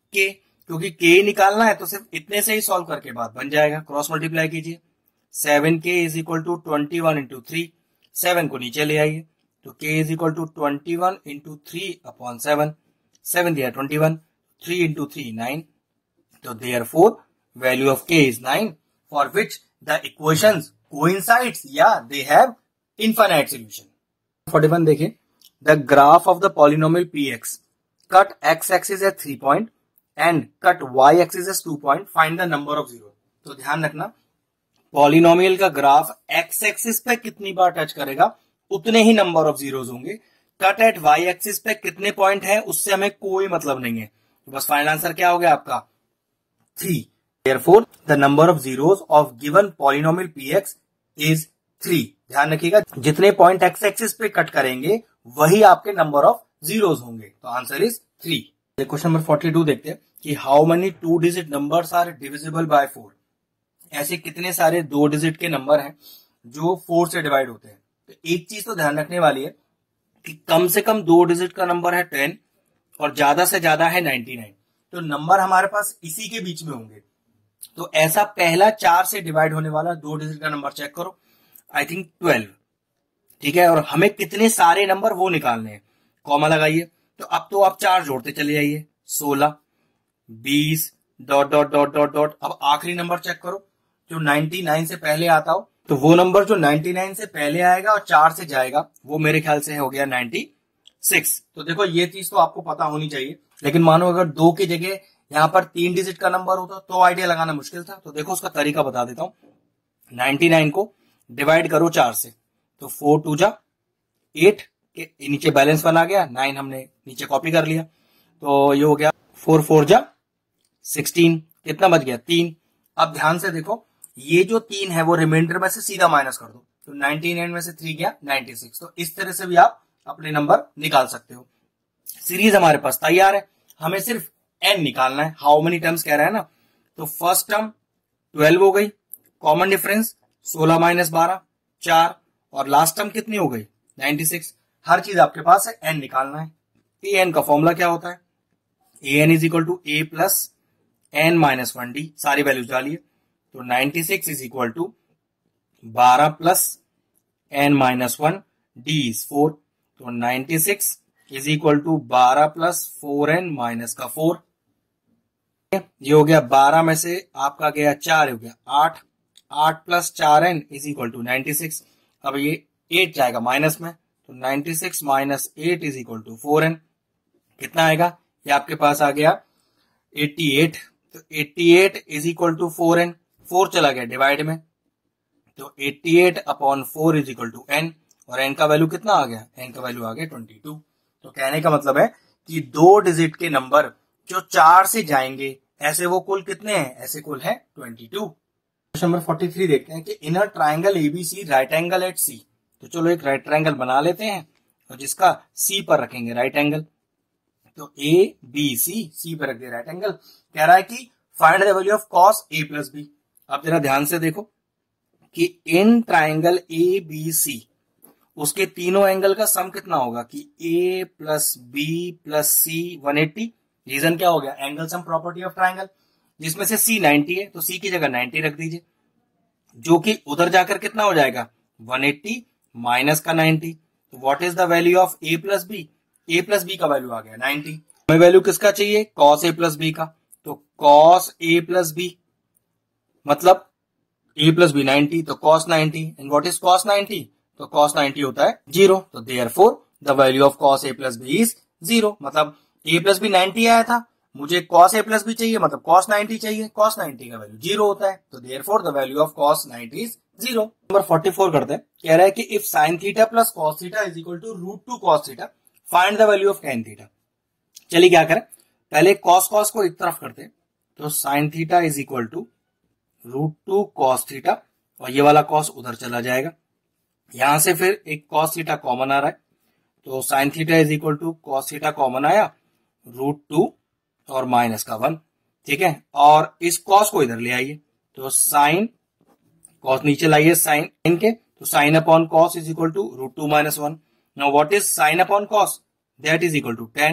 k, क्योंकि के ही निकालना है तो सिर्फ इतने से ही सॉल्व करके बात बन जाएगा। क्रॉस मल्टीप्लाई कीजिए, seven k is equal to twenty one into three, seven को नीचे ले आइए तो k is equal to twenty one into three upon seven, seven दिया twenty one, three into three nine, तो therefore value of k is nine for which the equations coincides या they have infinite solution. Forty one देखिए, the graph of the polynomial p x cut x axis eight three point and cut y axis at two point, find the number of zero. तो ध्यान रखना, polynomial का graph x axis पे कितनी बार touch करेगा उतने ही नंबर ऑफ जीरोस होंगे। कट एट वाई एक्सिस पे कितने पॉइंट है उससे हमें कोई मतलब नहीं है, तो बस फाइनल आंसर क्या हो गया आपका three. Therefore the number of zeros of given polynomial p x is three. ध्यान रखिएगा, जितने पॉइंट एक्स एक्सिस पे कट करेंगे वही आपके नंबर ऑफ जीरोस होंगे, तो answer is three. Question number forty two देखते हैं कि how many two digit numbers are divisible by four. ऐसे कितने सारे दो डिजिट के नंबर हैं जो फोर से डिवाइड होते हैं। तो एक चीज तो ध्यान रखने वाली है कि कम से कम दो डिजिट का नंबर है टेन और ज्यादा से ज्यादा है नाइनटी नाइन, तो नंबर हमारे पास इसी के बीच में होंगे। तो ऐसा पहला चार से डिवाइड होने वाला दो डिजिट का नंबर चेक करो, आई थिंक ट्वेल्व, ठीक है। और हमें कितने सारे नंबर वो निकालने हैं, कॉमा लगाइए। तो अब तो आप चार जोड़ते चले जाइए, सोलह, बीस, dot dot dot dot dot. अब आखिरी नंबर चेक करो जो नाइनटी नाइन से पहले आता हो, तो वो नंबर जो नाइनटी नाइन से पहले आएगा और चार से जाएगा वो मेरे ख्याल से हो गया नाइनटी सिक्स। तो देखो ये चीज तो आपको पता होनी चाहिए, लेकिन मानो अगर दो की जगह यहाँ पर तीन डिजिट का नंबर होता तो आइडिया लगाना मुश्किल था। तो देखो उसका तरीका बता देता हूं, नाइनटी नाइन को डिवाइड करो चार से, तो फोर टू जा एट, के नीचे बैलेंस वन आ गया, नाइन हमने नीचे कॉपी कर लिया, तो ये हो गया फोर फोर जा सिक्सटीन, कितना बच गया तीन। अब ध्यान से देखो, ये जो तीन है वो रिमाइंडर में से सीधा माइनस कर दो, तो नाइनटी नाइन में से थ्री गया नाइनटी सिक्स। तो इस तरह से भी आप अपने नंबर निकाल सकते हो। सीरीज हमारे पास तैयार है, हमें सिर्फ एन निकालना है। हाउ मेनी टर्म्स कह रहा है ना, तो फर्स्ट टर्म ट्वेल्व हो गई, कॉमन डिफरेंस सोलह माइनस बारह चार, और लास्ट टर्म कितनी हो गई नाइनटी सिक्स। हर चीज आपके पास है, एन निकालना है। ए एन का फॉर्मूला क्या होता है, a n is equal to a plus n minus one d, सारी वैल्यूज डालिए। तो ninety six is equal to बारह plus n minus one, d is four, तो ninety six is equal to बारह प्लस फोर एन माइनस का four. ये हो गया बारह में से आपका गया चार, हो गया आठ, आठ प्लस चार n is equal to ninety six. अब ये एट जाएगा माइनस में, तो ninety six minus eight is equal to four n, कितना आएगा, ये आपके पास आ गया एट्टी एट। तो eighty eight is equal to four n, four चला गया डिवाइड में, तो eighty eight upon four is equal to n, और एन का वैल्यू कितना आ गया, एन का वैल्यू आ गया ट्वेंटी टू। तो कहने का मतलब है कि दो डिजिट के नंबर जो चार से जाएंगे ऐसे वो कुल कितने हैं, ऐसे कुल है twenty two. Question number forty three देखते हैं कि in a triangle ABC right angle at C. तो चलो एक राइट ट्राइंगल बना लेते हैं और जिसका सी पर रखेंगे राइट एंगल। तो ए बी सी, सी पर रख दिया राइट एंगल। कह रहा है कि find the value of cos A plus B. आप जरा ध्यान से देखो कि इन ट्राइंगल ए बी सी उसके तीनों एंगल का सम कितना होगा कि A plus B plus C one eighty. Reason क्या हो गया, angle sum property of triangle, जिसमें से सी नाइनटी है तो सी की जगह नाइनटी रख दीजिए, जो कि उधर जाकर कितना हो जाएगा वन एट्टी माइनस का नाइनटी। तो what is the value of A plus B, A plus B का वैल्यू आ गया नाइनटी। हमें वैल्यू किसका चाहिए, कॉस ए प्लस बी का। तो कॉस ए प्लस बी मतलब ए प्लस बी नाइनटी, तो cos ninety, and what is cos ninety, तो कॉस नाइनटी होता है जीरो। तो therefore the value of cos A plus B is zero. मतलब A plus B ninety आया था, मुझे कॉस ए प्लस बी चाहिए, मतलब कॉस नाइनटी चाहिए, कॉस नाइनटी का वैल्यू जीरो होता है, तो therefore the value of cos ninety is zero. Number forty four करते हैं, कह रहा है कि if sine theta plus cos theta is equal to root two cos theta find the value of tan theta. चलिए क्या करें, पहले कॉस कॉस को एक तरफ करते हैं, तो sine theta is equal to root two cos theta, और ये वाला कॉस उधर चला जाएगा। यहां से फिर एक कॉस थीटा कॉमन आ रहा है, तो sine theta is equal to cos theta common आया, रूट टू और माइनस का वन, ठीक है। और इस कॉस को इधर ले आइए, तो साइन कॉस नीचे लाइए साइन इनके, तो sine upon cos is equal to root two minus one. Now what is sine upon cos, that is equal to tan,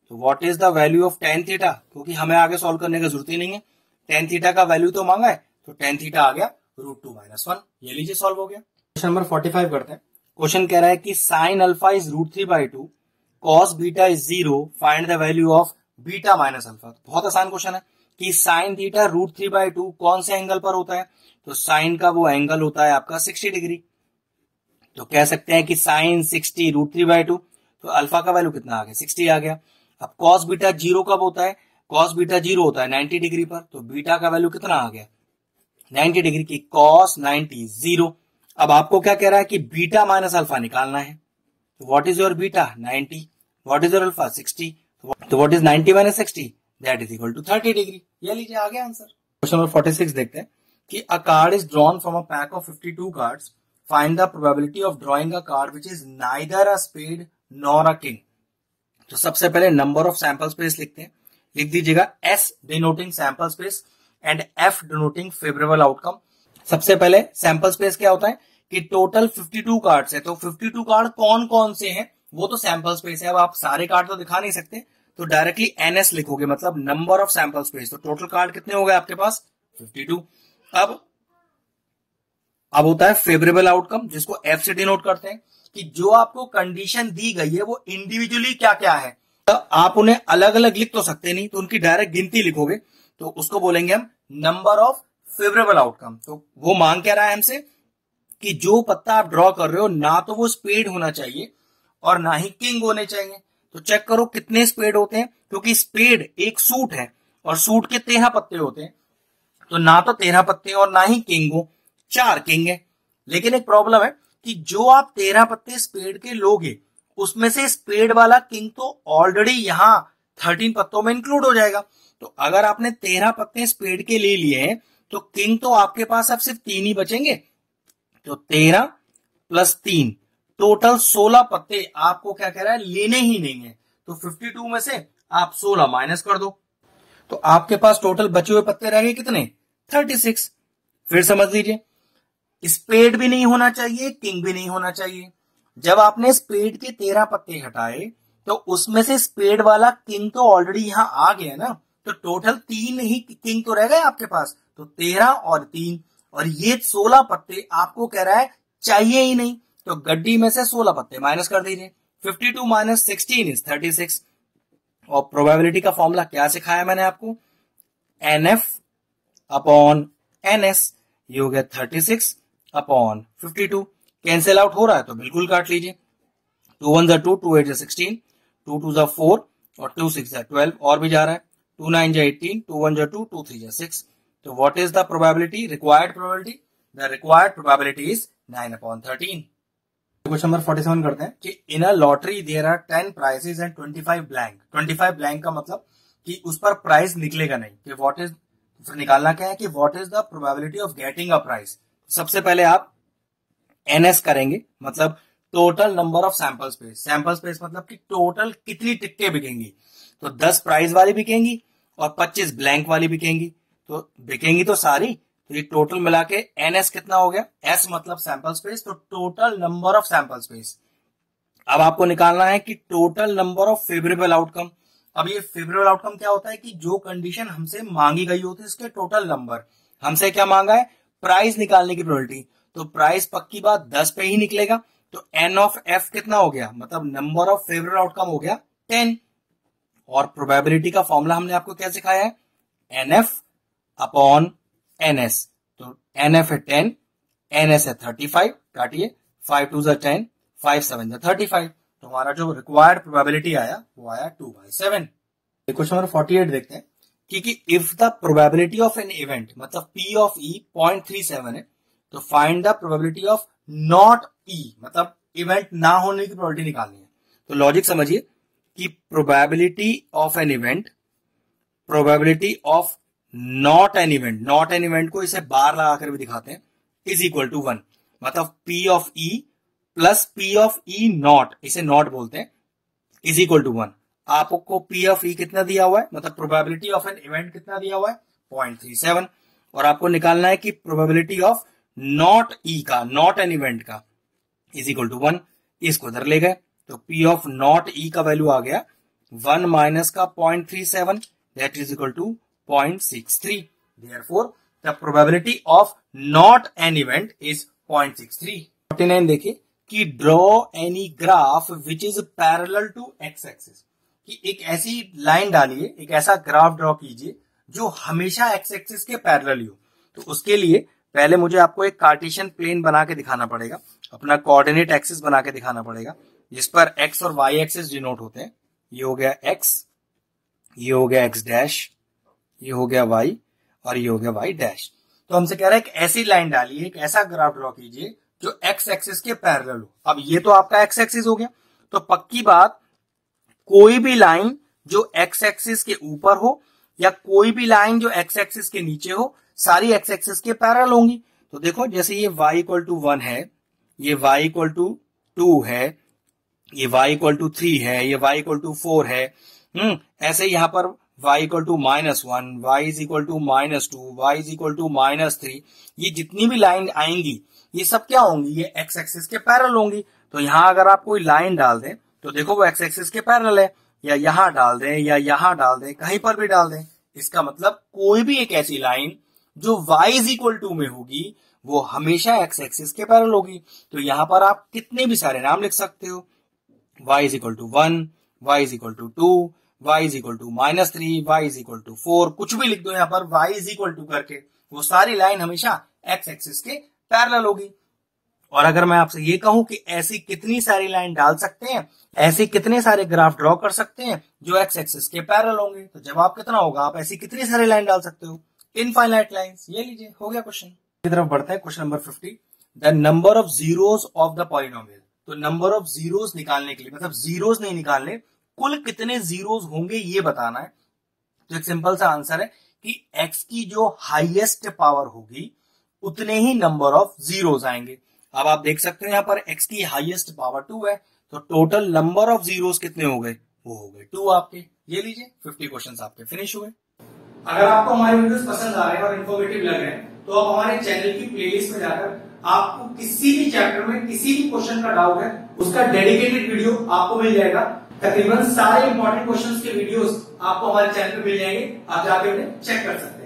तो what is the value of tan theta, क्योंकि हमें आगे solve करने की जरूरत ही नहीं है, टेन थीटा का वैल्यू तो मांगा है, तो टेन थीटा आ गया रूट टू माइनस वन। ये लीजिए सॉल्व हो गया। क्वेश्चन नंबर फोर्टी फाइव करते हैं। क्वेश्चन कह रहा है कि sine alpha is root three by two, cos beta is zero, find the value of beta minus alpha. बहुत आसान क्वेश्चन है कि sine theta root three by two कौन से एंगल पर होता है, तो साइन का वो एंगल होता है आपका सिक्सटी डिग्री। तो कह सकते हैं कि sine sixty root three by two, तो अल्फा का वैल्यू कितना आ गया, सिक्सटी आ गया। अब कॉस बीटा जीरो कब होता है, कॉस बीटा जीरो होता है नाइन्टी डिग्री पर, तो बीटा का वैल्यू कितना आ गया नाइन्टी डिग्री की कॉस नाइन्टी जीरो। अब आपको क्या कह रहा है कि बीटा माइनस अल्फा निकालना है, तो what is your beta ninety, what is your alpha sixty, तो what is ninety minus sixty, that is equal to thirty degree. ये लीजिए आ गया answer. Question number forty six देखते हैं कि a card is drawn from a pack of fifty two cards, find the probability of drawing a card which is neither a spade nor a king. तो सबसे पहले number of sample space लिखते हैं, लिख दीजिएगा S denoting sample space and F denoting favourable outcome. सबसे पहले sample space क्या होता है कि टोटल फिफ्टी टू कार्ड्स है, तो फिफ्टी टू कार्ड कौन कौन से हैं वो तो सैंपल स्पेस है। अब आप सारे कार्ड तो दिखा नहीं सकते, तो डायरेक्टली एनएस लिखोगे, मतलब नंबर ऑफ सैंपल स्पेस। तो टोटल कार्ड कितने हो गए आपके पास फिफ्टी टू। अब अब होता है फेवरेबल आउटकम, जिसको एफ से डिनोट करते हैं कि जो आपको कंडीशन दी गई है वो इंडिविजुअली क्या क्या है। तो आप उन्हें अलग अलग लिख तो सकते नहीं, तो उनकी डायरेक्ट गिनती लिखोगे, तो उसको बोलेंगे हम नंबर ऑफ फेवरेबल आउटकम। तो वो मांग क्या रहा है हमसे कि जो पत्ता आप ड्रॉ कर रहे हो ना तो वो स्पेड होना चाहिए और ना ही किंग होने चाहिए। तो चेक करो कितने स्पेड होते हैं, क्योंकि स्पेड एक सूट है और सूट के तेरह पत्ते होते हैं, तो ना तो तेरह पत्ते और ना ही किंग हो, चार किंग है। लेकिन एक प्रॉब्लम है कि जो आप तेरह पत्ते स्पेड के लोगे उसमें से स्पेड वाला किंग तो ऑलरेडी यहां थर्टीन पत्तों में इंक्लूड हो जाएगा। तो अगर आपने तेरह पत्ते स्पेड के ले लिए हैं तो किंग तो आपके पास अब सिर्फ तीन ही बचेंगे। तो तेरह प्लस तीन टोटल सोलह पत्ते आपको क्या कह रहा है लेने ही नहीं है। तो फिफ्टी टू में से आप सोलह माइनस कर दो, तो आपके पास टोटल बचे हुए पत्ते रह गए कितने थर्टी सिक्स। फिर समझ लीजिए, स्पेड भी नहीं होना चाहिए, किंग भी नहीं होना चाहिए। जब आपने स्पेड के तेरह पत्ते हटाए तो उसमें से स्पेड वाला किंग तो ऑलरेडी यहां आ गया ना, तो टोटल तीन ही किंग तो रह गए आपके पास। तो तेरह और तीन, और ये सोलह पत्ते आपको कह रहा है चाहिए ही नहीं, तो गड्डी में से सोलह पत्ते माइनस कर दीजिए। Fifty two minus sixteen is thirty six. और प्रोबेबिलिटी का फॉर्मूला क्या सिखाया मैंने आपको, N F upon N S. ये हो गया thirty six upon fifty two. Cancel out हो रहा है तो बिल्कुल काट लीजिए, टू वन जा टू, टू एट जा सिक्सटीन, टू टू जा फोर और टू सिक्स जा ट्वेल्व, और भी जा रहा है, टू नाइन जा एटीन, टू वन जा टू, टू थ्री जा सिक्स। तो what is the probability, required probability, the required probability is nine upon thirteen. Question number forty seven करते हैं कि in a lottery there are ten prizes and twenty five blank. Twenty five blank का मतलब कि उस पर prize निकलेगा नहीं, कि व्हाट इज, फिर निकालना क्या है कि what is the probability of getting a prize. सबसे पहले आप एनएस करेंगे, मतलब total number of sample space. Sample space मतलब कि टोटल कितनी टिकटें बिकेंगी, तो दस प्राइज वाली बिकेंगी और पच्चीस ब्लैंक वाली बिकेंगी, तो बिकेंगी तो सारी। तो ये टोटल मिला के एनएस कितना हो गया, एस मतलब सैंपल स्पेस, तो total number of sample space. अब आपको निकालना है कि total number of favourable outcome. अब ये फेवरेबल आउटकम क्या होता है कि जो कंडीशन हमसे मांगी गई होती है इसके टोटल नंबर। हमसे क्या मांगा है, प्राइस निकालने की प्रोबेबिलिटी, तो प्राइस पक्की बात दस पे ही निकलेगा। तो एन ऑफ एफ कितना हो गया, मतलब नंबर ऑफ फेवरेबल आउटकम हो गया टेन। और प्रोबेबिलिटी का फॉर्मूला हमने आपको क्या सिखाया है, N F upon N S. तो एन एफ है टेन, एन एस है थर्टी फाइव, काटिए, फाइव टू जा टेन, फाइव सेवन जा थर्टी फाइव। तो हमारा जो रिक्वायर्ड प्रोबेबिलिटी आया वो आया two by seven. Question number forty eight देखते हैं कि if the probability of an event, मतलब P of E point three seven है, तो find the probability of not E, मतलब इवेंट ना होने की प्रोबेबिलिटी निकालनी है। तो लॉजिक समझिए कि probability of an event, probability of not an event, not an event को इसे बार लगाकर भी दिखाते हैं, इज इक्वल टू वन। मतलब P of E plus P of E not, इसे नॉट बोलते हैं, इज इक्वल टू वन। आपको पी ऑफ ई कितना दिया हुआ है, मतलब प्रोबेबिलिटी ऑफ एन इवेंट कितना दिया हुआ है, पॉइंट थ्री सेवन। और आपको निकालना है कि प्रोबेबिलिटी ऑफ नॉट ई का, नॉट एन इवेंट का, इज इक्वल टू वन। इसको इधर ले गए तो पी ऑफ नॉट ई का वैल्यू आ गया वन माइनस का point three seven that is equal to point six three. Therefore the probability of not an event is point six three. Forty nine देखिए कि draw any graph which is parallel to X axis, कि एक ऐसी line डालिए, एक ऐसा graph draw कीजिए जो हमेशा एक्स एक्सिस के पैरेलल हो। तो उसके लिए पहले मुझे आपको एक कार्टेशियन प्लेन बना के दिखाना पड़ेगा, अपना कोऑर्डिनेट एक्सिस बना के दिखाना पड़ेगा, जिस पर एक्स और वाई एक्सिस डिनोट होते हैं। ये हो गया एक्स, ये हो गया एक्स डैश, ये हो गया वाई और ये हो गया वाई डैश। तो हमसे कह रहा है कि ऐसी लाइन डालिए, एक ऐसा ग्राफ ड्रॉ कीजिए जो एक्स एक्सिस के पैरेलल हो। अब ये तो आपका एक्स एक्सिस हो गया, तो पक्की बात कोई भी लाइन जो एक्स एक्सिस के ऊपर हो या कोई भी लाइन जो एक्स एक्सिस के नीचे हो, सारी एक्स एक्सिस के पैरेलल होंगी। तो देखो जैसे ये y इक्वल टू वन है, ये y इक्वल टू टू है, ये y इक्वल टू थ्री है, ये y इक्वल टू फोर है। हम्म ऐसे यहाँ पर y equal to minus one, Y is equal to minus two, Y is equal to minus three. ये जितनी भी लाइन आएंगी ये सब क्या होंगी, ये एक्स एक्सिस के पैरेलल होंगी। तो यहाँ अगर आप कोई लाइन डाल दें तो देखो वो एक्स एक्सिस के पैरेलल है, या यहां डाल दें या यहां डाल दें, कहीं पर भी डाल दें। इसका मतलब कोई भी एक ऐसी लाइन जो y इज इक्वल टू में होगी वो हमेशा एक्स एक्सिस के पैरेलल होगी। तो यहां पर आप कितने भी सारे नाम लिख सकते हो, y is equal to one, Y is equal to two, Y is equal to minus three, Y is equal to four, कुछ भी लिख दो यहाँ पर y इज इक्वल टू करके, वो सारी लाइन हमेशा एक्स एक्सिस के पैरेलल होगी। और अगर मैं आपसे ये कहूं कि ऐसी कितनी सारी लाइन डाल सकते हैं, ऐसे कितने सारे ग्राफ ड्रॉ कर सकते हैं जो एक्स एक्सिस के पैरेलल होंगे, तो जवाब कितना होगा, आप ऐसी कितनी सारी लाइन डाल सकते हो, इनफाइनाइट लाइंस। ये लीजिए हो गया क्वेश्चन की तरफ बढ़ते हैं। Question number fifty, the number of zeros of the polynomial. तो नंबर ऑफ जीरोस निकालने के लिए, मतलब जीरोस नहीं निकालने, कुल कितने जीरोस होंगे ये बताना है। तो एक सिंपल सा आंसर है कि एक्स की जो हाईएस्ट पावर होगी उतने ही नंबर ऑफ जीरोस आएंगे। अब आप देख सकते हैं यहाँ पर x की हाईएस्ट पावर टू है, तो टोटल नंबर ऑफ जीरोस कितने हो गए, वो हो गए टू आपके। ये लीजिए फिफ्टी क्वेश्चंस आपके फिनिश हुए। अगर आपको हमारे वीडियोस पसंद आ रहे हैं और इन्फॉर्मेटिव लग रहे हैं तो आप हमारे चैनल की प्लेलिस्ट में जाकर आपको किसी भी चैप्टर में किसी भी क्वेश्चन का डाउट है उसका डेडिकेटेड वीडियो आपको मिल जाएगा। तकरीबन सारे इंपॉर्टेंट क्वेश्चंस के वीडियोस आपको हमारे चैनल पे मिल जाएंगे, आप जाके उन्हें चेक कर सकते हैं।